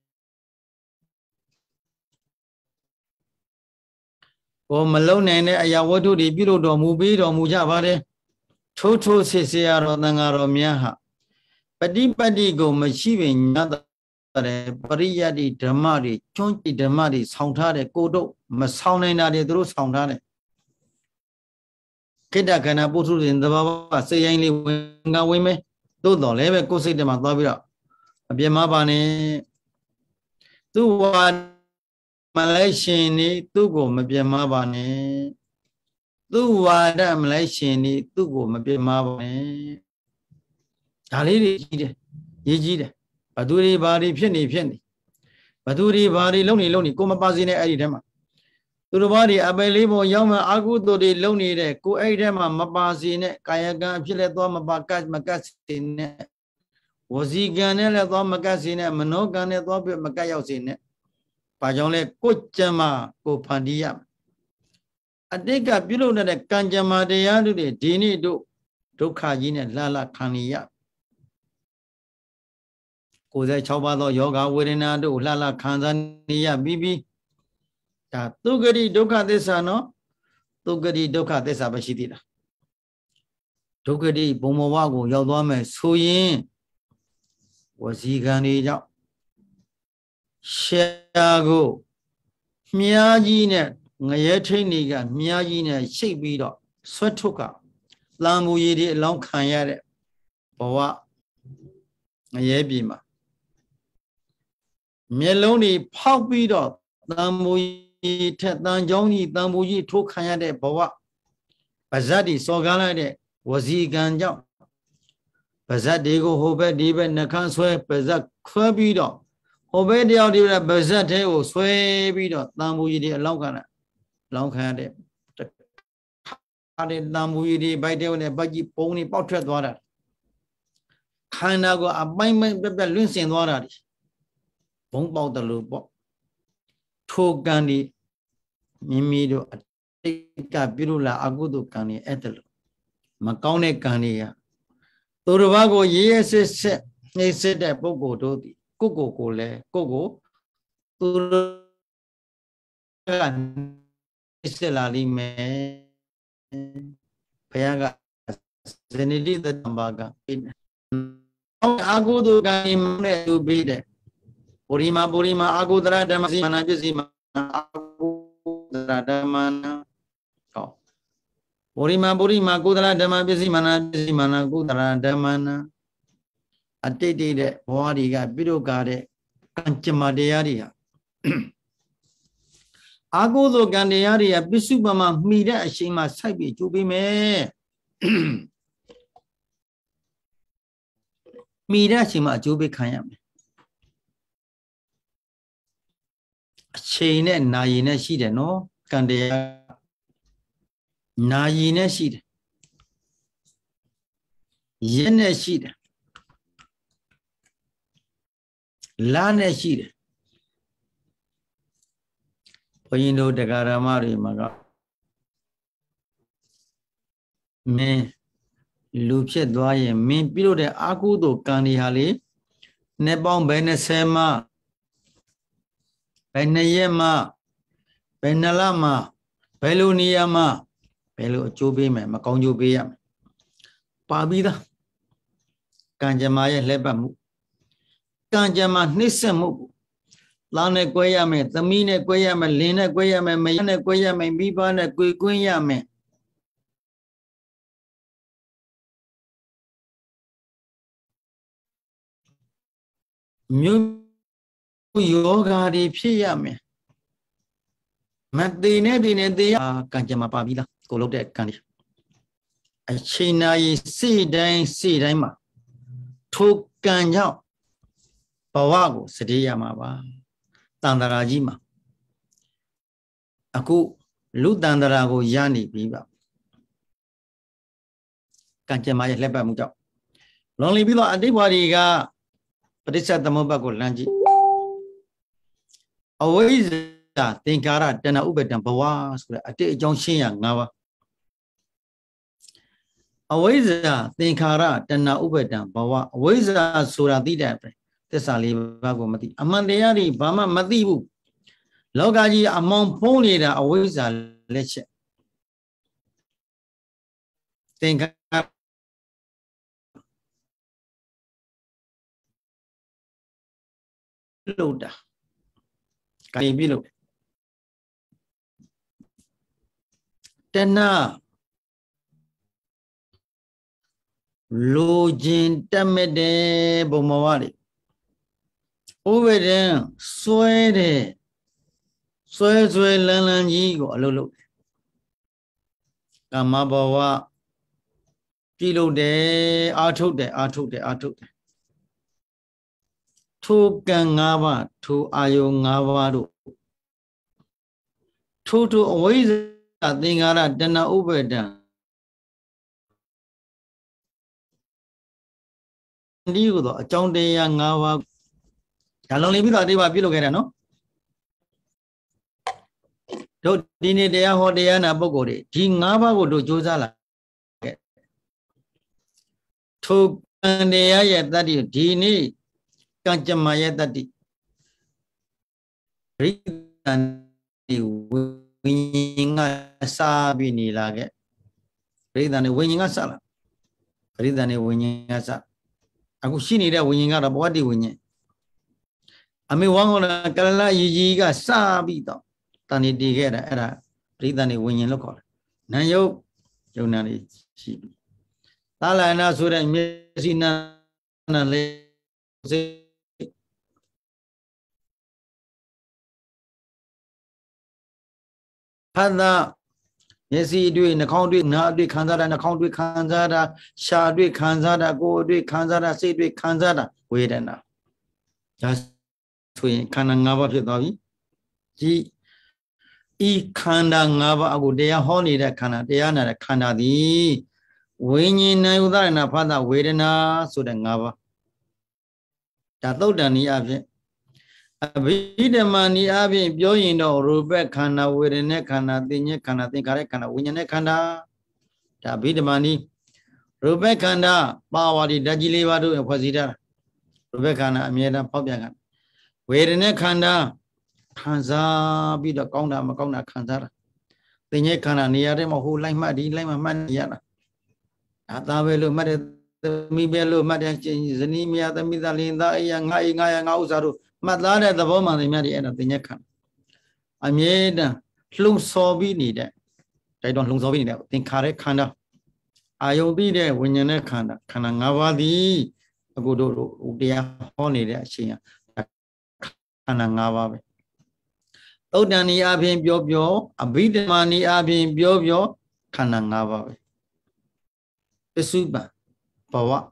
[SPEAKER 1] ကိုမလုံနိုင်တဲ့အရာဝတ္ထုတွေပြုလုပ်တော်မူပြီးတော်မူကြပါတယ်ထိုးထိုးစစ်စစ်ရတော်သံဃာတော်များဟာပฏิပတ်တိကိုမရှိပင်ညတဲ့ပရိယတ္တိဓမ္မတွေကျွန်းကြည်ဓမ္မတွေဆောင်းထားတဲ့ကိုတို့မဆောင်းနိုင်တာတွေသူတို့ဆောင်းထားတယ်ခိတ္တခန္ဓာပုထုဇဉ်သဘာဝစိတ်ရိုင်းလေးဝင်ကဝင်မယ်သို့တော်လည်းပဲကိုယ်စိတ်ထဲမှာသွားပြီးတော့အပြစ်မပါနဲ့သူဝါမလိုက်ရှင်နေသူ့ကိုမပြတ်မပါနဲ့သူဝါဒမလိုက်ရှင်နေသူ့ကိုမပြတ်မပါနဲ့ဒါလေးတွေကြီးတယ်ရေးကြီးတယ်ဘသူတွေဘာတွေဖြစ်နေဘသူတွေဘာတွေလုံနေကိုမပါစေနဲ့အဲ့ဒီထဲမှာသူတို့ဘာတွေအပယ်လေးပေါ်ရောက်မှအာဟုတုတွေလုံနေတဲ့ကိုအဲ့ဒီထဲမှာမပါစေနဲ့ကာယကံအဖြစ်လဲသွားမပါကတ်မကတ်စေနဲ့ဝစီကံနဲ့လည်းသွားမကတ်စေနဲ့မနောကံနဲ့သွားပြီးမကတ်ရောက်စေနဲ့ဘာကြောင့်လဲကိုကြံမှာကိုဖန်တီးရအတိတ်ကပြုလုပ်တဲ့ကံကြမ္မာတရားတွေဒီနေ့တို့ဒုက္ခကြီးနဲ့လှလှခံရ96ပါးသောယောဂဝေဒနာတို့လှလှခံစားနေရပြီးဒါသုဂတိဒုက္ခသစ္စာနော်သုဂတိဒုက္ခသစ္စာပဲရှိသေးတာဒုက္ခတိဘုံဘဝကိုရောက်သွားမယ်ဆိုရင်ဝစီကံတွေကြောင့်ရှားကိုမြားကြီးနဲ့ငရဲထိန်တွေကမြားကြီးနဲ့ရှိတ်ပြီးတော့ဆွတ်ထုတ်ကလမ်းမူရည်တွေအလောင်းခံရတဲ့ဘဝငရဲပြည်မှာမျက်လုံးတွေဖောက်ပြီးတော့တန်မူကြီးထက်တန်ကြောင်းကြီးတန်မူကြီးထိုးခံရတဲ့ဘဝပါဇတ်တွေစော်ကားလိုက်တဲ့ဝစီကံကြောင့်ပါဇတ်တွေကိုဟိုဘက်ဒီဘက်နှခမ်းဆွဲပါဇတ်ခွဲပြီးတော့ဟိုဘက်တယောက်ဒီဘက်ပါဇတ်ထဲကိုဆွဲပြီးတော့တန်မူကြီးတွေအလောင်းခံရတဲ့အဲ့ဒီတန်မူကြီးတွေဘိုက်တဲနဲ့ဘက်ကြီးပုံနေပေါက်ထွက်သွားတာခန္ဓာကိုအပိုင်းပိုင်းပြပြလွင့်စင်သွားတာဒီဘုံပေါက်တယ်လို့ပေါ့ထိုကံဒီမိမိတို့အတိတ်ကပြုလို့လာအကုသိုလ်ကံတွေအဲ့ဒါလို့မကောင်းတဲ့ကံတွေကသူတစ်ပါးကိုရေးရစစ်စစ်နှိမ့်စစ်တဲ့ပုဂ္ဂိုလ်တို့ဒီကိုလည်းကိုသူကနှိမ့်စစ်လာလိမ့်မယ်ဘုရားကဇနိတိတံဘာကပေးတယ်အကုသိုလ်ကံနဲ့သူပေးတယ်ပုရိမာအာဂုတရဓမ္မစီမနာပစ္စည်းမအာဂုတရဓမ္မနာဟောပုရိမာကုသလဓမ္မပစ္စည်းမနာပစ္စည်းမနာကုသရဓမ္မနာအတိတ်တဲ့ဘဝတွေကပြုလုပ်ကြတဲ့ကံကြမ္မာတရားတွေဟာအာဂုသိုလ်ကံတရားတွေကပစ္စုပန်မှာမှီတဲ့အချိန်မှာစိုက်ပြီးကျိုးပေးမယ်မှီတဲ့အချိန်မှာအကျိုးပေးခံရမယ်အချိန်နဲ့နာရီနဲ့ရှိတယ်နော်ကံတရားနာရီနဲ့ရှိတယ်ရက်နဲ့ရှိတယ်လနဲ့ရှိတယ်ဘုန်းကြီးတို့တရားဓမ္မတွေမှာကမင်းလူဖြစ်သွားရင်မင်းပြုလို့တဲ့အာကုသိုလ်ကံတွေဟာလေနှစ်ပေါင်းဘယ်20မှဘယ်2ရက်မှဘယ်2လမှဘယ်လိုနေရာမှဘယ်လိုအကျိုးပေးမယ်မကောင်းကျိုးပေးရမယ်ပါပြီးသားကံကြမ္မာရဲ့လှည့်ပတ်မှုကံကြမ္မာနှိမ့်ဆက်မှုသားနဲ့ကွဲရမယ်သမီးနဲ့ကွဲရမယ်လင်းနဲ့ကွဲရမယ်မယားနဲ့ကွဲရမယ်မိဘနဲ့ကွဲကွင်းရမယ်မျိုးယောဂါတွေဖြစ်ရမယ်မသေးနဲ့သေးကံကြမ္မာပါပြီးလားကိုလုပ်တဲ့ကံတွေအချိန်နာရီစိတိုင်းမှာထိုကံကြောင့်ဘဝကိုစတေးရမှာပါတန်တရာကြီးမှာအခုလူတန်တရာကိုရနေပြီပါကံကြမ္မာရဲ့လှည့်ပတ်မှုကြောင့်လွန်လီပြီးတော့အတိတ်ဘဝတွေက Padisa Tamoba của Lanji Away Tinkara Tana Ubetan Bawa a day Junction Nava Away Tinkara Tana Ubetan Bawa Waza Surati Dapre Tesali Bagomati Amandeari Bama Madibu Logaji among Pony Awaza Leche Tinkara Loda Kaibilo Tena Lojin Tamede Bomawari over there, Swede Swede Lalanji go Lulu Kamabawa Kilo de Arto Two Gangava, two Ayo Ngavaru. Two to always a thing at Dana over there. Digo, a John de Ngava. Can only be that they were below Gerano. Don't dinner de Hodiana Bogori. Jingava would do Josala. Two and the ayat that you dini. Kanjamaya tadi Ritan winga sabi ni lagi Ritan winga salah Ritan winga salah Aku sini dia winga ada buat di winga Ami wangola kalala yijiga sabi tau Tani diga era Ritan winga lokal Nayo yo nari si Tala na surah mesina na le Pada Yesi doing the country, not the Kanzada, the country Kanzada, Shadwi Kanzada, go do Kanzada, say do Kanzada, wait and now. Just to Kanangava Pitavi. E Kanda Ngava Agudea Honey, the Canadiana, the Canadi. When you know that and a father waiting so the Ngava. Tato Dani Abidamani Abi Bioino, Rubek Kana, Wirene Kana, Dinya Kana, Tinkare Kana, Winyane Kana, Abidamani, Rubek Kanda, Bawadi, Dajilivadu, and Posita, Rubekana, Amieda, Pobiagan. Wirene Kanda, Kanza, be the Konda, Makona Kanzara. Dinya Kana, Niarema, who like Madi, Lema Maniana. Atavelu, Mad, the Mibelu, Madian, Zanimia, the Midalinda, Yang Ausaru. Madlada the woman they marry at the Yakan. I made Lung Sobi needed. They don't lung Sobi, think Kare Kanda. I'll be there when you're Kanda. Kanangavadi, a good Udia honey there, she Kanangava. Odani Abim Biobio, a bit money Abim Biobio, Kanangava. Pesuba, Pawa.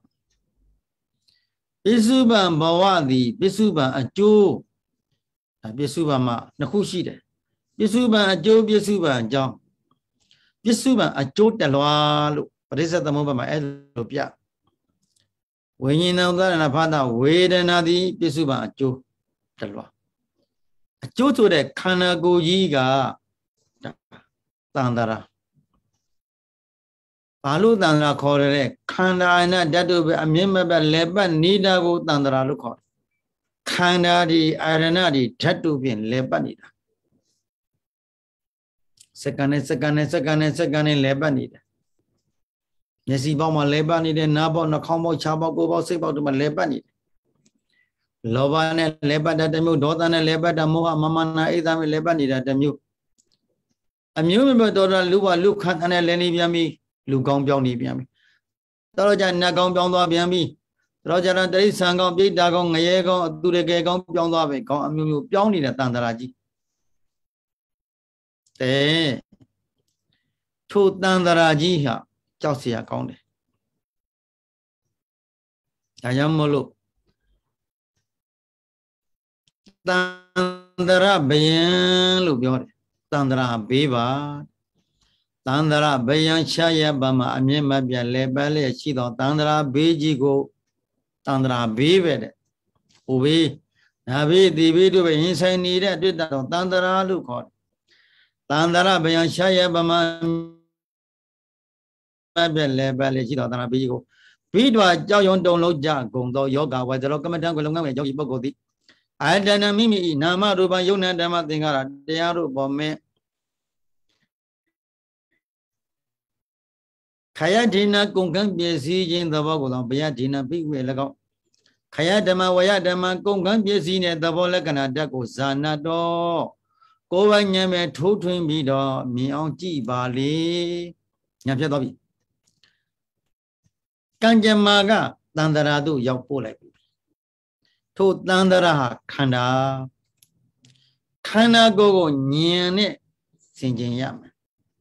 [SPEAKER 1] Bisuba Bawadi, Bisuba a Joe, a Bisuba ma, Nakushi. Bisuba a Joe, Bisuba, John. Bisuba a Joe de Loalu, but is at the moment my Elopia. When you know that and a father, wait another Bisuba a Joe de Loa. A Joe to the Kanago Yiga Tandara. Palu Tandra called Kanda and that will be a member of Leban, Nida go Tandra look. Kanda di Arenadi, Tatu bin Lebanida. Second in Lebanida. Yesi Bama Lebanid and Nabo, Nakamo, Chabo, go about about to my Lebanid. Lovan and Leban at the Mu, Dotan and Leban, the Moha Mamana, Idam Lebanid at the Mu. A new member, Dora Luba, Luke, and Lenny Yami. Lugong Bioni Biami. Toroja Nagong Bionda Biami. Roger and Day Sangong, Big Dagong, Yego, Duregong, Bionda, Bioni, the Tandaraji. Eh, two Tandaraji, Josia Conde. I am Molo Tandara Bayan Lubior, Tandara Biva. Tandara Bayan Shaya Bama, Amia Lebale, Chido, Tandra Bejigo, Tandra Beved, ubi nabi dibi tu be insai ni de tuyệt đó tantara lu kho tantara bayan shaya bama be le ba le chi đó tantara bi ko bi đọa giao yon dong lo ja gong do yoga wa do kama tan ko long ngam ye yogi bokko ti ayatana mimi nama rupa yona dhamma thingaraတရားတို့ပေါ်မဲ့ခယဒိနာကုန်ကံပစ္စည်းခြင်းသဘောကိုတော့ဘယဒိနာပိဝေ၎င်းခယဓမ္မဝယဓမ္မကုန်ကံပစ္စည်းနဲ့သဘောလက္ခဏာဓာတ်ကိုဇာနာတော်ကိုယ်ပိုင်ဉာဏ်ပဲထိုးထွင်းပြီးတော့မြင်အောင်ကြည့်ပါလေဉာဏ်ဖြစ်သွားပြီကံကြမ္မာကတန္တရာသို့ရောက်ပို့လိုက်ပြီထို့တန္တရာဟာခန္ဓာခန္ဓာကိုယ်ကိုဉာဏ်နဲ့ဆင်ခြင်ရမယ်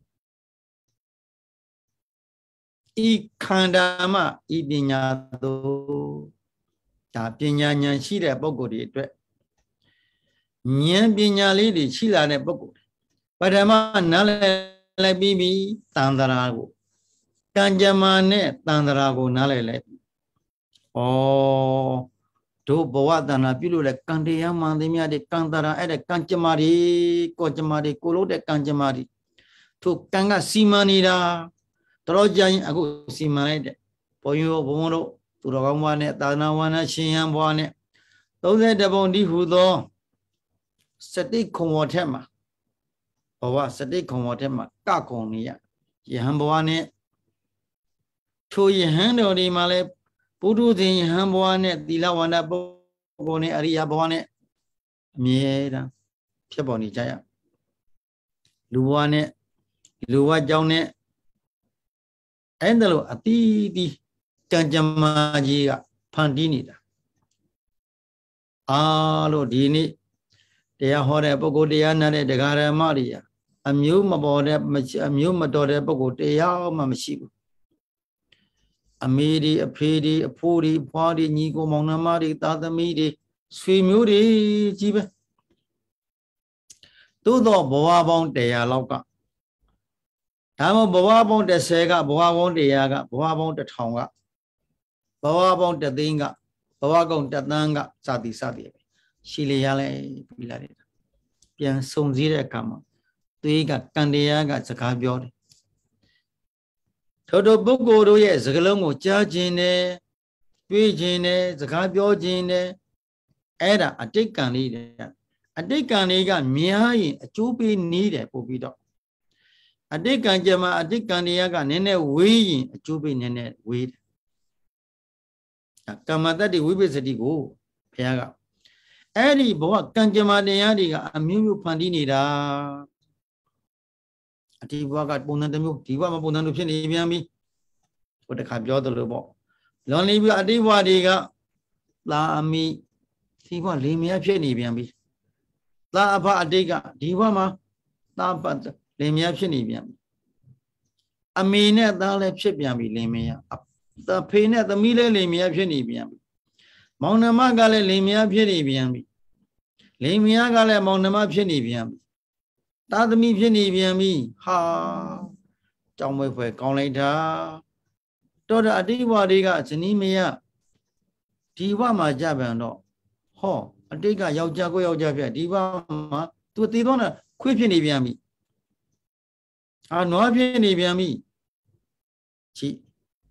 [SPEAKER 1] ဤခန္ဓာမှဤပညာသို့ဒါပညာဉာဏ်ရှိတဲ့ပုဂ္ဂိုလ်တွေအတွက်ဉာဏ်ပညာလေးတွေရှိလာတဲ့ပုဂ္ဂိုလ်ပထမနားလည်လိုက်ပြီးတန္တရာကိုကံကြမ္မာနဲ့တန္တရာကိုနားလည်လိုက်ဩတို့ဘဝတဏ္ဍာပြုလို့လဲကံတရားမှန်သမျှတွေကံတရာအဲ့တဲ့ကံကြမ္မာတွေကိုကြမ္မာတွေကိုလို့တဲ့ကံကြမ္မာတွေထိုကံကစီမံနေတာတော်ကြရင်အခုစီမံလိုက်တဲ့ဘုန်းကြီးဘုံတို့သူတော်ကောင်းဘွားနဲ့သာသနာဝါဒရှင်ဟန်ဘွားနဲ့30ပုံဒီဟူသောစတိခုံဝထက်မှာဘဝစတိခုံဝထက်မှာကခုံနေရယဟန်ဘွားနဲ့ထိုယဟန်တော်ဒီမှာလဲပုထုဇဉ်ယဟန်ဘွားနဲ့သီလဝန္ဒပုဂ္ဂိုလ်နဲ့အရိယဘွားနဲ့အမြဲတမ်းဖြစ်ပေါ်နေကြရလူဘွားနဲ့လူဘွားကြောင့်နဲ့အဲ့ဒါလို့အတီးတီးကံကြမ္မာကြီးကဖန်တီးနေတာအားလို့ဒီနေ့တရားဟောတဲ့ပုဂ္ဂိုလ်တရားနာတဲ့ဒကာရမတွေအမျိုးမပေါ်တဲ့အမျိုးမတော်တဲ့ပုဂ္ဂိုလ်တရားမှမရှိဘူးအမေတွေအဖေတွေအဖိုးတွေဖွားတွေညီကိုမောင်နှမတွေသားသမီးတွေဆွေမျိုးတွေကြီးပဲသို့တော့ဘဝပေါင်း100လောက်ကဒါမှဘဝပေါင်း30ကဘဝပေါင်း100ကဘဝပေါင်း1000ကဘဝပေါင်း1သိန်းကဘဝကုန်1သန်းကစသည်ရှိလေရလဲပြီလာတယ်ပြန်စုံစည်းတဲ့အခါမှာသွေးကကံတရားကစကားပြောတယ်ထို့ပုဂ္ဂိုလ်တို့ရဲ့စကားလုံးကိုကြားခြင်းနဲ့တွေးခြင်းနဲ့စကားပြောခြင်းနဲ့အဲ့ဒါအတိတ်ကံလေးတွေအတိတ်ကံလေးကများရင်အကျိုးပေးနေတယ်ပို့ပြီးတော့အတိတ်ကံကြမှာအတိတ်ကံတရားကနည်းနည်းဝေးရင်အကျိုးပေးနည်းနည်းဝေးတယ်ကမ္မတတ္တိဝိပဿတိကိုဘုရားကအဲ့ဒီဘဝကံကြမ္မာတရားတွေကအမျိုးမျိုးဖန်တီးနေတာအဒီဘဝကပုံစံတစ်မျိုးဒီဘဝမှာပုံစံတစ်ဖြစ်နေပြန်ပြီဟိုတခါပြောသလိုပေါ့လွန်နေပြီအတိဘဝတွေကသာအမိဒီဘဝလင်မယားဖြစ်နေပြန်ပြီသာအဖအတိတ်ကဒီဘဝမှာသာပတ်လင်မယားဖြစ်နေပြန်ပြီအမေနဲ့သားလည်းဖြစ်ပြန်ပြီလင်မယားတဖေနဲ့သမီးလည်းလင်မယားဖြစ်နေပြန်ပြီမောင်နှမကလည်းလင်မယားဖြစ်နေပြန်ပြီလင်မယားကလည်းမောင်နှမဖြစ်နေပြန်ပြီသားသမီးဖြစ်နေပြန်ပြီဟာကြောင်းမွေးဖွယ်ကောင်းလိုက်တာတော်တာအတိဘဝတွေကဇနီးမယားဒီဘဝမှာကြပြန်တော့ဟောအတိတ်ကယောက်ျားကိုယောက်ျားဖြစ်ဒီဘဝမှာသူတည်သွားတာခွေးဖြစ်နေပြန်ပြီနွားဖြစ်နေပြန်ပြီကြည့်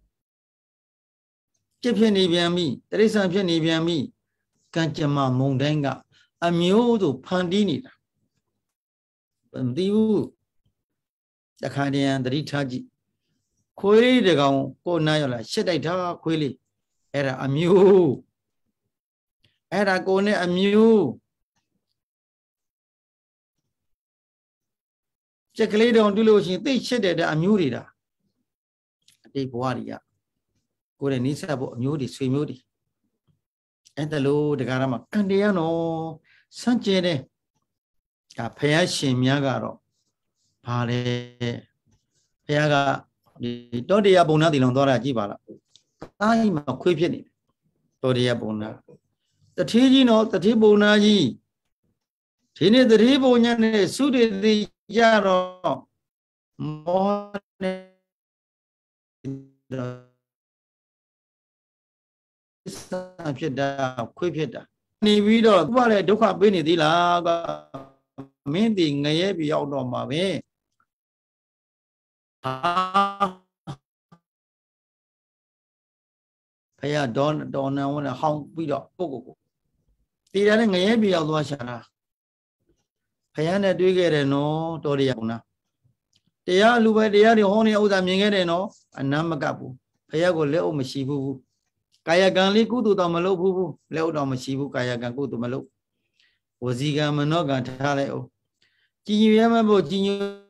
[SPEAKER 1] ကြစ်ဖြစ်နေပြန်ပြီတိရစ္ဆာန်ဖြစ်နေပြန်ပြီကံကြမ္မာမုံတိုင်းကအမျိုးတို့ဖန်တီးနေတာမသိဘူးတခါတည်းသတိထားကြည့်ခွေးလေးတကောင်ကိုနားရောက်လာရှစ်တိုက်ထားခွေးလေးအဲ့ဒါအမျိုးအဲ့ဒါကိုနဲ့အမျိုးချက်ကလေးတောင်တွေ့လို့ရှိရင်သိရှစ်တဲ့အမျိုးတွေဒါအတိတ်ဘဝတွေကကိုယ်ရဲ့နိစ္စဖို့အမျိုးတွေဆွေမျိုးတွေအဲ့ဒါလို့တကားရမှာကံတရားနော်စံကျဲတဲ့ဒါဖယားရှင်များကတော့ဘာလဲဖယားကဒီတောတရားဘုံနာတိလောင်သွားတာကြည့်ပါလားအားကြီးမှာခွေးဖြစ်နေတယ်တောတရားဘုံနာတထေးကြီးနော်တထေးဘုံနာကြီးဒီနေ့တထေးဘုံညာနဲ့သုတေတိကြတော့မောနဲ့ဖြစ်တာခွေးဖြစ်တာ ni ví dụ qua lại đúc hợp bên này thì là mấy thì ngày ấy bị ông đó mà về bây giờ đòn nào là không ví dụ cô thì ra ngày ấy bị ông đó sao na bây giờ này đuôi cái này nó tôi đi ông na thì á lúc bây giờ thì hôm nay ông ta miếng cái này nó anh nắm mà cặp bây giờ có lẽ ông mà xí bu kaya gan li kudu tao mà lâu bu lẽ ông đó mà xí bu kaya gan kudu mà lâu ô gì gan mà nó gan thà lại ô chỉ như em mà bộ chỉ như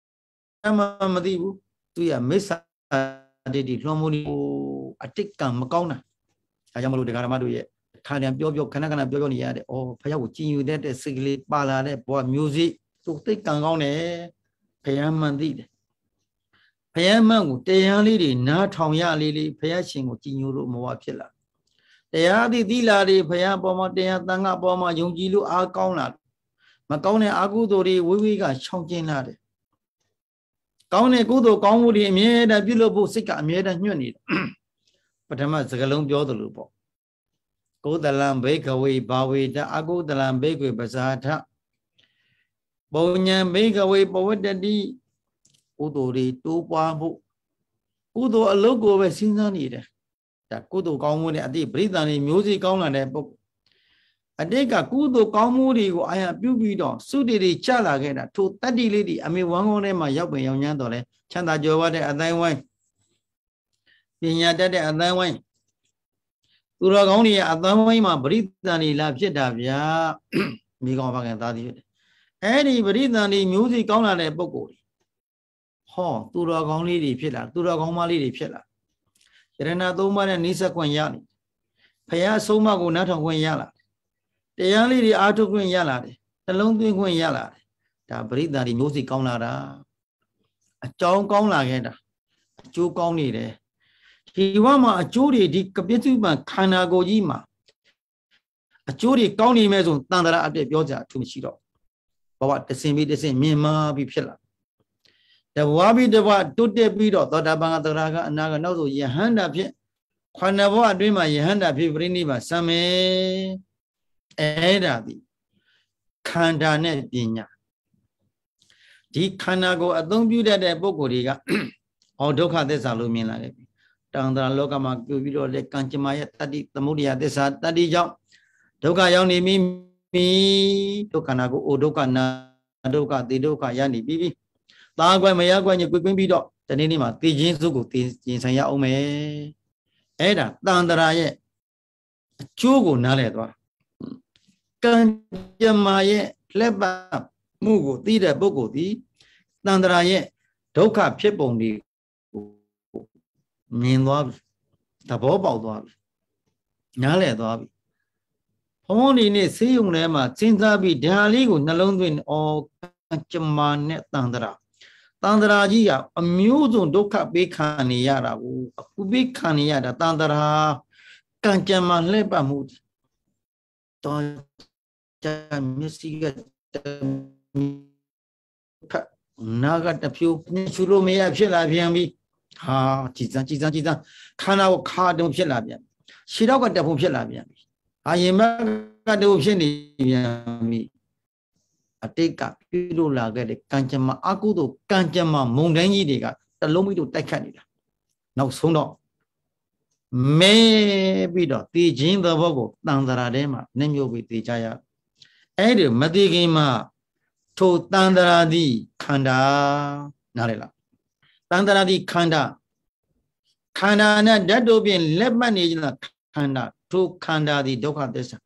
[SPEAKER 1] mà đi bu tôi à mấy sa đi lo mua đi à tích càng mà con nè à cho mà lúc để làm mà đuổi khai điểm biểu khả năng biểu này đấy ô phải có chỉ như đấy sự li ba la đấy bộ music tôi tích càng con này phải mà đi phải mà ngủ tây hàng đi đi na thòng ya đi phải xin ngủ chỉ như lúc mà vàoဖြစ်là tây đi là đi phải bỏ mà tây tăng ngã bỏ mà dùng chỉ lúc à con là mà con này à cú tôi đi vui cả trong trên là đấy con này cú tôi con vui đi mẹ đã biết lúc bộ xích cả mẹ đã nhuyễn đi bắt đầu mà cái lông biểu tôi lúc bỏ cú ta làm bế cái bảo vệ ta à cú ta làm bế cái bát sát thà bao nhiêu bế cái bảo vệ đi cú tôi đi tu qua bộ cú tôi ở lúc cô về sinh ra đi đấy cú tôi con vui này đi bây giờ này music con là đấy bộ ở đây cả cú tôi con mua đi của ai biểu biểu đó số đi trả lại cái đó thu tát đi lấy đi anh em vắng hôm nay mà giáo bệnh nhau đó đấy chẳng ta cho vào đây ở đây ngoài bây giờ đây ở đây ngoài tôi nói con đi ở đây ngoài mà bây giờ này làm chuyện đạp giá mi con phải cái ta đi ấy đi bây giờ này music con là đấy bộ cổ ho tôi nói con điဖြစ်là tôi nói con mà điဖြစ်là cho nên là tôi mà này nisa quan nhà này phải số mà cũng nát thằng quan nhà làတရားလေးတွေအားထုတ်ခွင့်ရလာတယ်နှလုံးသွင်းခွင့်ရလာတယ်ဒါပရိသတ်တွေမျိုးစီကောင်းလာတာအကြောင်းကောင်းလာခဲ့တာအကျိုးကောင်းနေတယ်ဒီဘဝမှာအကျိုးတွေဒီကပစ္စုပန်ခန္ဓာကိုယ်ကြီးမှာအကျိုးတွေကောင်းနေမဲ့ဆိုတန်တရာအပြည့်ပြောကြအထူးမရှိတော့ဘဝတဆင်ပြီးတဆင်မြင်မာပြီးဖြစ်လာတဘဝပြီးတဘဝတုတ်တက်ပြီးတော့သောတာပန်ကသရကအနာကနောက်ဆိုယဟန္တာဖြစ်ခန္ဓာဘဝအတွင်းမှာယဟန္တာဖြစ်ပြိဋိဘဆံမယ်အဲ့ဒါဒီခန္ဓာနဲ့ပညာဒီခန္ဓာကိုအသုံးပြုတတ်တဲ့ပုဂ္ဂိုလ်တွေကဟောဒုက္ခသစ္စာလို့မြင်လာတယ်တန်ត្រာလောကမှာပြုပြီးတော့လေကံကြမ္မာရဲ့တတ္တိသမုဒယသစ္စာတတ္တိကြောင့်ဒုက္ခရောက်နေပြီဒုက္ခနာကိုအိုဒုက္ခနာဒုက္ခသေဒုက္ခရနေပြီသာကွယ်မရကွယ်ညကွင်းပြီးတော့တနေ့နေ့မှာသိချင်းစုကိုသိရင်ဆိုင်ရအောင်မယ်အဲ့ဒါတန်ត្រာရဲ့အကျိုးကိုနားလည်သွားကံကြမ္မာရဲ့လက်ပတ်မှုကိုသိတဲ့ပုဂ္ဂိုလ်ဒီတန်ត្រာရဲ့ဒုက္ခဖြစ်ပုံတွေကိုမြင်သွားပြီသဘောပေါက်သွားပြီနားလည်သွားပြီဘုန်းကြီးနေ့ဆေးရုံထဲမှာစဉ်းစားပြီးဒါလေးကိုနှလုံးသွင်းဩကံကြမ္မာနဲ့တန်ត្រာကြီးကအမျိုးစုံဒုက္ခပေးခံနေရတာကိုအခုပေးခံနေရတာတန်ត្រာကံကြမ္မာလက်ပတ်မှုတော့မျက်စိကနာကတဖြူညှချူလို့မရဖြစ်လာပြန်ပြီဟာကြည်စမ်းခန္ဓာကိုခါတုံဖြစ်လာပြန်ခြေတော့ကတဖုံဖြစ်လာပြန်ပြီအာရင်မကတုံဖြစ်နေပြန်ပြီအတိတ်ကပြုလို့လာခဲ့တဲ့ကံကြမ္မာအကုသို့ကံကြမ္မာမုန်တိုင်းကြီးတွေကတလုံးပြီးတော့တိုက်ခတ်နေတာနောက်ဆုံးတော့မဲပြီးတော့တည်ခြင်းသဘောကိုတန်ត្រာထဲမှာနှမြုပ်ပြီးတည်ကြရအဲ့ဒီမသိခင်မှာထိုတန်ត្រာသည်ခန္ဓာနားလည်လားတန်ត្រာသည်ခန္ဓာနဲ့ဓာတ်တို့ဖြင့်လက်မှတ်နေကြလားခန္ဓာထိုခန္ဓာသည်ဒုက္ခသစ္စာ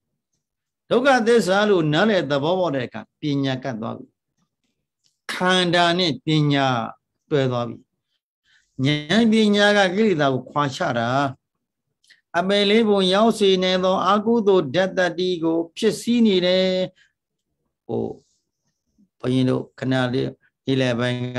[SPEAKER 1] လို့နားလည်သဘောပေါက်တဲ့အခါပညာကတ်သွားပြီခန္ဓာနဲ့ပညာတွဲသွားပြီဉာဏ်ပညာကကိလေသာကိုခွာချတာအပယ်လေးပုံရောက်စေနေသောအာကုသိုလ်ဓာတ်တတိကိုဖြစ်စည်းနေတယ်ဟိုဘုရင်တို့ခဏလေးဒီလေပိုင်းက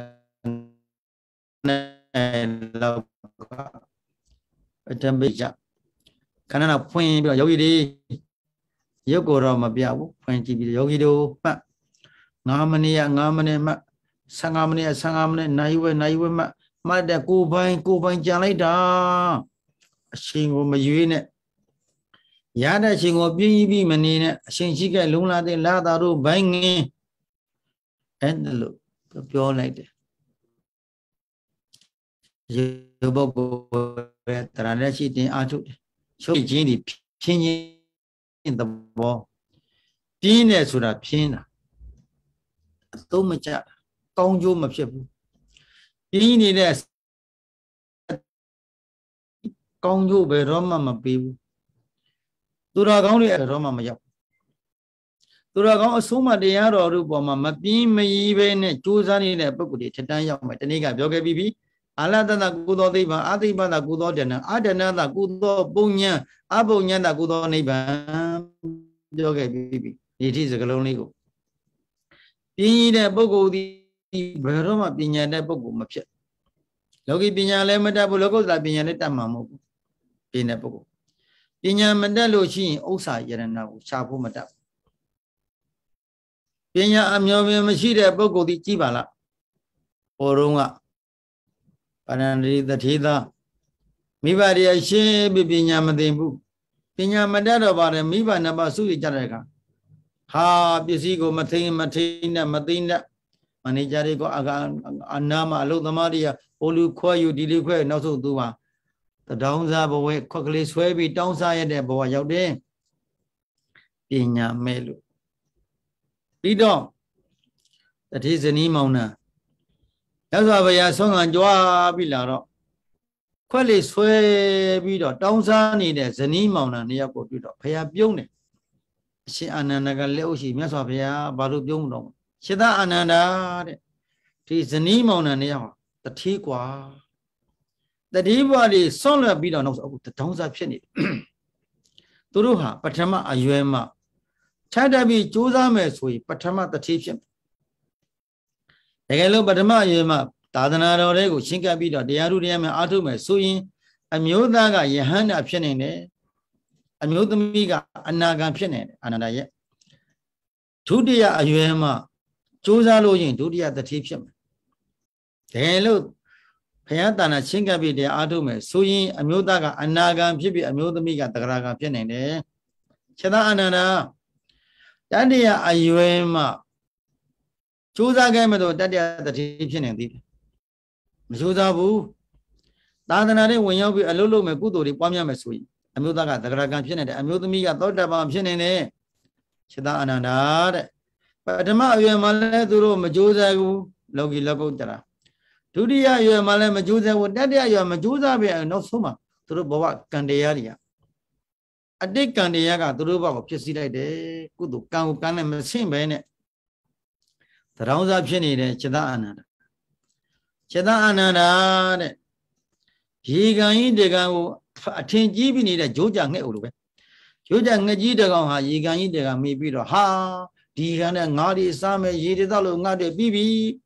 [SPEAKER 1] လောကအတံပိကြခဏတော့ဖွင့်ပြီးတော့ယောဂီတွေရုပ်ကိုတော့မပြဘူးဖွင့်ကြည့်ပြီးယောဂီတို့မှတ်9မိနစ်မှတ်15မိနစ်နိုင်ဝဲမှတ်တဲ့ကိုယ်ပိုင်ကြံလိုက်တာအရှင်ကိုမရွေးနဲ့ giá đã chỉ ngồi bi mà nè sinh chỉ cái lúng là thì lá ta rồi bay nghe hết rồi cái biểu lại đấy giờ bao cô ta ra chỉ tiền ăn chút số tiền thì phiên nhiên tập bao phiên này số là phiên à tôi mới chắc công dụng mà phiên phiên này là công dụng về đó mà biểu tôi ra công đi ở đó mà nhập tôi ra công số mà đi ở đó rồi bỏ mà phiên mấy bên này chú gia này là bất cứ để thật đáng mà cái này cái biểu cái bi Alada da kudo deva, adiba da kudo dena, adena da kudo punya, abunya da kudo niba. Joge bibi, it is a galonigo. Pini de bogo di Beroma pinya de bogo mapsha. Logi pinya le metabu logo da pinya de tamamu. Pina bogo. Pinya mandalo chi, osa yerana, chapu mata. Pinya amyo machida bogo di chibala. Orunga. Panandri the Thida Mibari she Bibinya Madimbu Pinya Madado about a Miba Nabasui Jareka Ha Bisigo Matina Madina Manijarico Anama Alutamaria Olu Koyu Dilique Nosu Dua the Downsa away quickly swaby downside the boy out there Pinya Melu Pido that is an imona. That's why we are song and joa bilaro. Quali sway bido, downsa need as an imona near Potudo. Paya Bune. She ananaga leoshi, Mesopia, Baru Bung. Shida ananda. Tis an imona near the Tiqua. The Diwali solar bido knows the towns of Shenny. Turuha, Patama, Ayuema. Chadabi, Josame, sweet, Patama the teaching. Hello, but my Tadana Rego, Shinka Bida, the Arudiam Atume, Suyin, a Mudaga, Yahan Apshenene, a Mudamiga, Anaga Pshene, another yet. 2 dia Ayuema, Josa Login, 2 dia the teaching. Hello, Payatana, Shinka Bida, Atume, Suyin, a Mudaga, Anaga, Pibi, a Mudamiga, the Raga Pshene. Chada Anana, Dadia Ayuema. Chosa game that the teaching and the Josabu Tadanare when you be a lulu me good or the Pamia Mesui. Amudaga, the Ragampian, and Amudamiga thought about Pianene. Shida Ananda. But the Ma you Male Duro Majosa Logi Lagotara. Tudia you Male Majosa would that day you are Majosa be no suma through Boa Candiaria. A dick Candiaga through Bob Chesida de Kudu Kan and Machine Bene. The rounds of Jenny, Cheda Ananda. Cheda Ananda. He can eat the go attend Jibini the Joja Neulu. Joja Nejida, he can eat the maybe the ha, Digan and Nadi Same, Yidalo Nadi Bibi.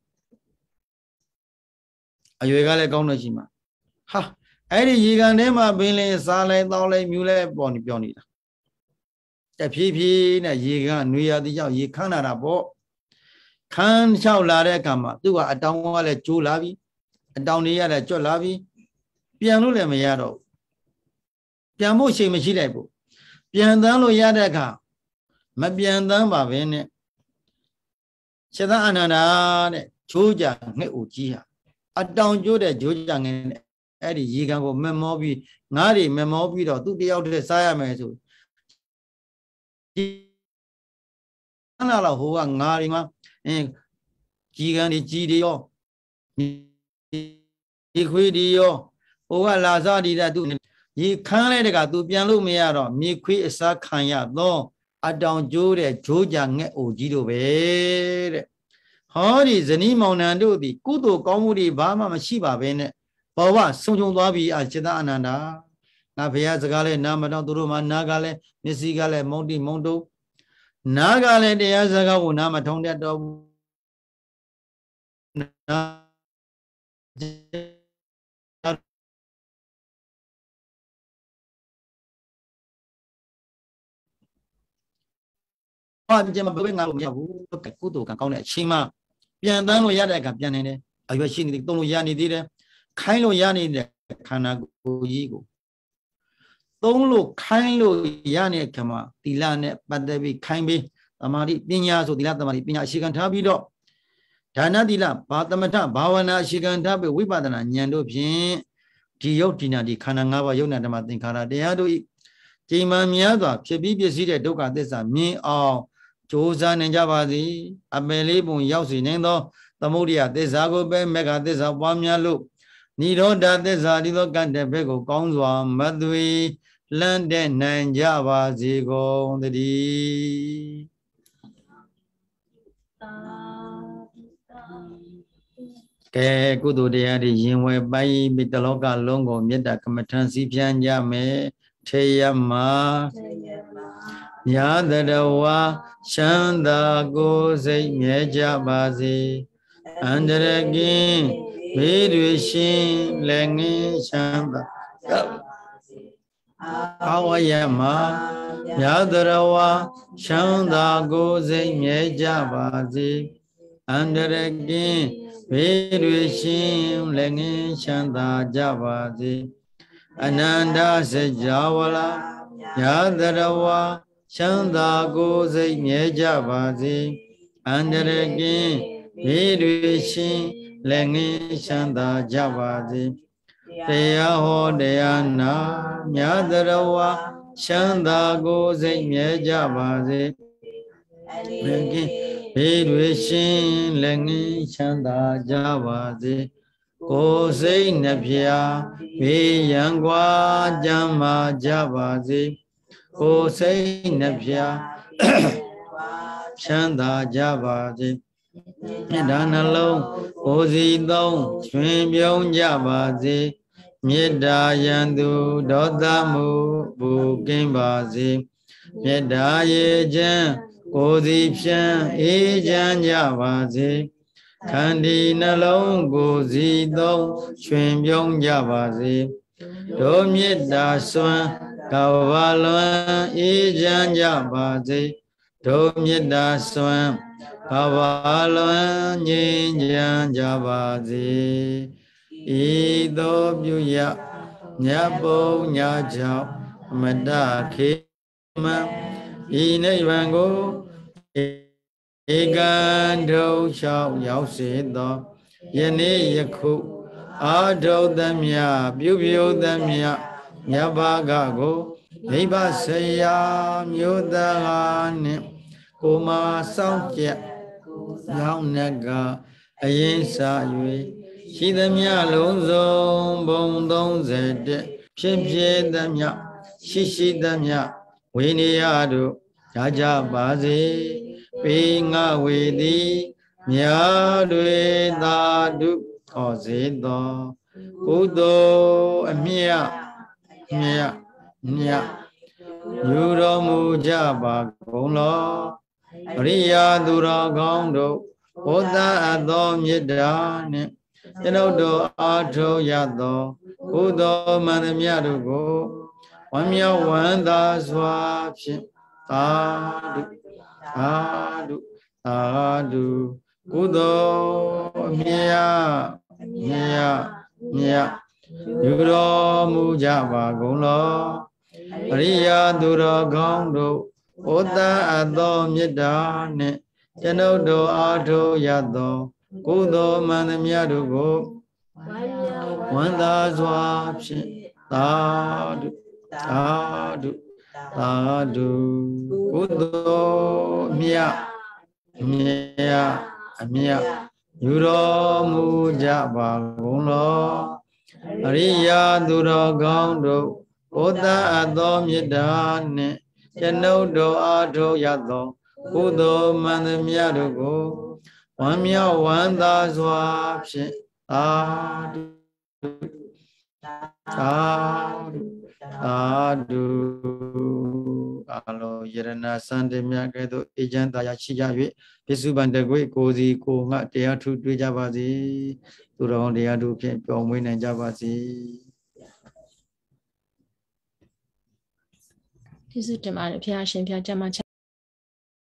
[SPEAKER 1] Are you a Galacona? Ha, Eddie Yigan Nema, Billy, Sale, Dole, Mule, Bonnie Pionita. The PP, Yigan, New Year, the Yao, Canada, Bo. Can shout la cama, do a down wall at Chu Lavi, a down here at Joe Lavi, Piano Mayado. Piamo she machilebo. Piandalo Yadaka, Mabiandan Bavene. Cheda Anana, Chuja, Neuchia. A down Judah, Jujang and Eddie Yigango, Memobi, Nari, Memobi, or to the outer Siamesu. Anala who are Narima. Gigan Gidio Equidio, Oga Lazadi that do ye can't let go to Piano Miaro, me qui sa canya, no, a down Jude, Jojang, Ogido Bed. How is an imonando the Kudo Comudi Bama Shiba Bene, Bawa, Sonjo Wabi, Acheda Ananda, Navia Zagale, Namadon Duruma, Nagale, Nisigale, Monti Mondo. Nagale de Azaga Unama Tonga dog Kudu can call it Shima. Piandano Yadaka Pianine. I was seeing the Tonu Yani did it. Kailo Yani de Kanago Yigo. tông lục khai lục ya nè kama tila nè bắt đầu bị khai bị tamari pinya so tila tamari pinya shikan tha bi do dana tila ba tamatha bhavana shikan tha bi vipadana nyan do phin di yau di na di khana nga ba yau na dhamma thingkharaတရားတို့ ချိန်မှများစွာဖြစ်ပြီးပြည့်စည်တဲ့ဒုက္ခသစ္စာမြင်အောင်ကြိုးစားနိုင်ကြပါစေအပယ်လေးပုံရောက်စေနိုင်သောသမုဒိယသစ္စာကိုပဲမေဃသစ္စာပွားများလို့နိရောဓသစ္စာဒီသောကံတဲ့ဘက်ကိုကောင်းစွာမသွေလန့်တဲ့နိုင်ကြပါစေကုန်သတည်းကဲကုသိုလ်တရားတွေရင်ဝယ်ပိုက်ပြီးတလောကလုံးကိုမေတ္တာကမ္မထံစီဖြန်းကြမယ်ထေယမညာတရဝချမ်းသာကိုယ်စိတ်မြဲကြပါစေအန္တရာယ်ကင်းဘေးတွေရှင်လည်းငင်းချမ်းသာအဝယမညာတရဝချမ်းသာကိုယ်စိတ်မြဲကြပါစေအန္တရာယ်ကင်းဘေးတွေရှင်လည်းငင်းချမ်းသာကြပါစေအနန္တစကြာဝဠာညာတရဝချမ်းသာကိုယ်စိတ်မြဲကြပါစေအန္တရာယ်ကင်းဘေးတွေရှင်လည်းငင်းချမ်းသာကြပါစေတရားဟောတရားနာညာတရဝချမ်းသာကိုယ်စိတ်မြဲကြပါစေဘေးတွေရှင်လည်းငင်းချမ်းသာကြပါစေကိုယ်စိတ်နှဖျားဘေးရန်ကွာကြမ်းမာကြပါစေကိုယ်စိတ်နှဖျားချမ်းသာကြပါစေမေတ္တာနှလုံးကိုယ်စီသုံးချွင်ပြုံးကြပါစေမေတ္တာယံသူဒေါသမှုဘူကင်းပါစေမေတ္တာရေချမ်းကိုယ်စီဖြန့်အေးချမ်းကြပါစေခန္တီနှလုံးကိုယ်စီသုံးချွင်ပြုံးကြပါစေတို့မေတ္တာစွမ်းကဘာလွန်အေးချမ်းကြပါစေတို့မေတ္တာစွမ်းကဘာလွန်ငြိမ်းချမ်းကြပါစေဤသို့ပြုရမြတ်ပုံညာကြောင့်မတခေမံဤနိဗ္ဗာန်ကိုဧကံဒုတ်ချောင်းရောက်စေသောယနေ့ယခုအာဒုသမြပြုပြုသမြမြတ်ဘာကကိုမိဘဆရာမျိုးသားနှင့်ကိုမစောင့်ကြရောင်းနှက်ကအရင်စာ၍ရှိသမျှလုံးစုံဘုံ31ဖြစ်ဖြစ်သမျှရှိရှိသမျှဝိနည်းတို့ရကြပါစေပေငါဝေသည်မြာတွေသာဓုခေါ်စေသောကုသိုလ်အမြတ်ယူတော်မူကြပါကုန်လောအရိယာသူတော်ကောင်းတို့ဘုဒ္ဓအသောမေတ္တာနှင့်ကျွန်ုပ်တို့အားထုတ်ရသောကုသိုလ်မှန်သမျှတို့ကိုဝမ်းမြောက်ဝမ်းသာစွာဖြင့်သာဓုကုသိုလ်အမြတ်ယူတော်မူကြပါကုန်လောအရိယာသူတော်ကောင်းတို့ဘုဒ္ဓအသောမေတ္တာနှင့်ကျွန်ုပ်တို့အားထုတ်ရသောကုသိုလ်မှန်သမျှတို့ကိုဝမ်းသာစွာဖြင့်သာဓုကုသိုလ်အမြတ်ယူတော်မူကြပါကုန်လောအရိယာသူတော်ကောင်းတို့ဘုဒ္ဓအသောမေတ္တာနှင့်ကျွန်ုပ်တို့အားထုတ်ရသောကုသိုလ်မှန်သမျှတို့ကိုဝမ်းမြောက်ဝမ်းသာစွာဖြင့်သာဓုအလောယရဏစံတမြတ်ကဲ့သို့အေချမ်းသာရရှိကြ၍ပြစ္ဆုပန်တကွေကိုစီကိုငှတရားထုတွေ့ကြပါစေသူတော်တရားတို့ဖြင့်ပျော်မွေးနိုင်ကြပါစေ
[SPEAKER 2] ကျေးဇူးတင်ပါတယ်ဘုရားရှင်ဘုရားကျမ်း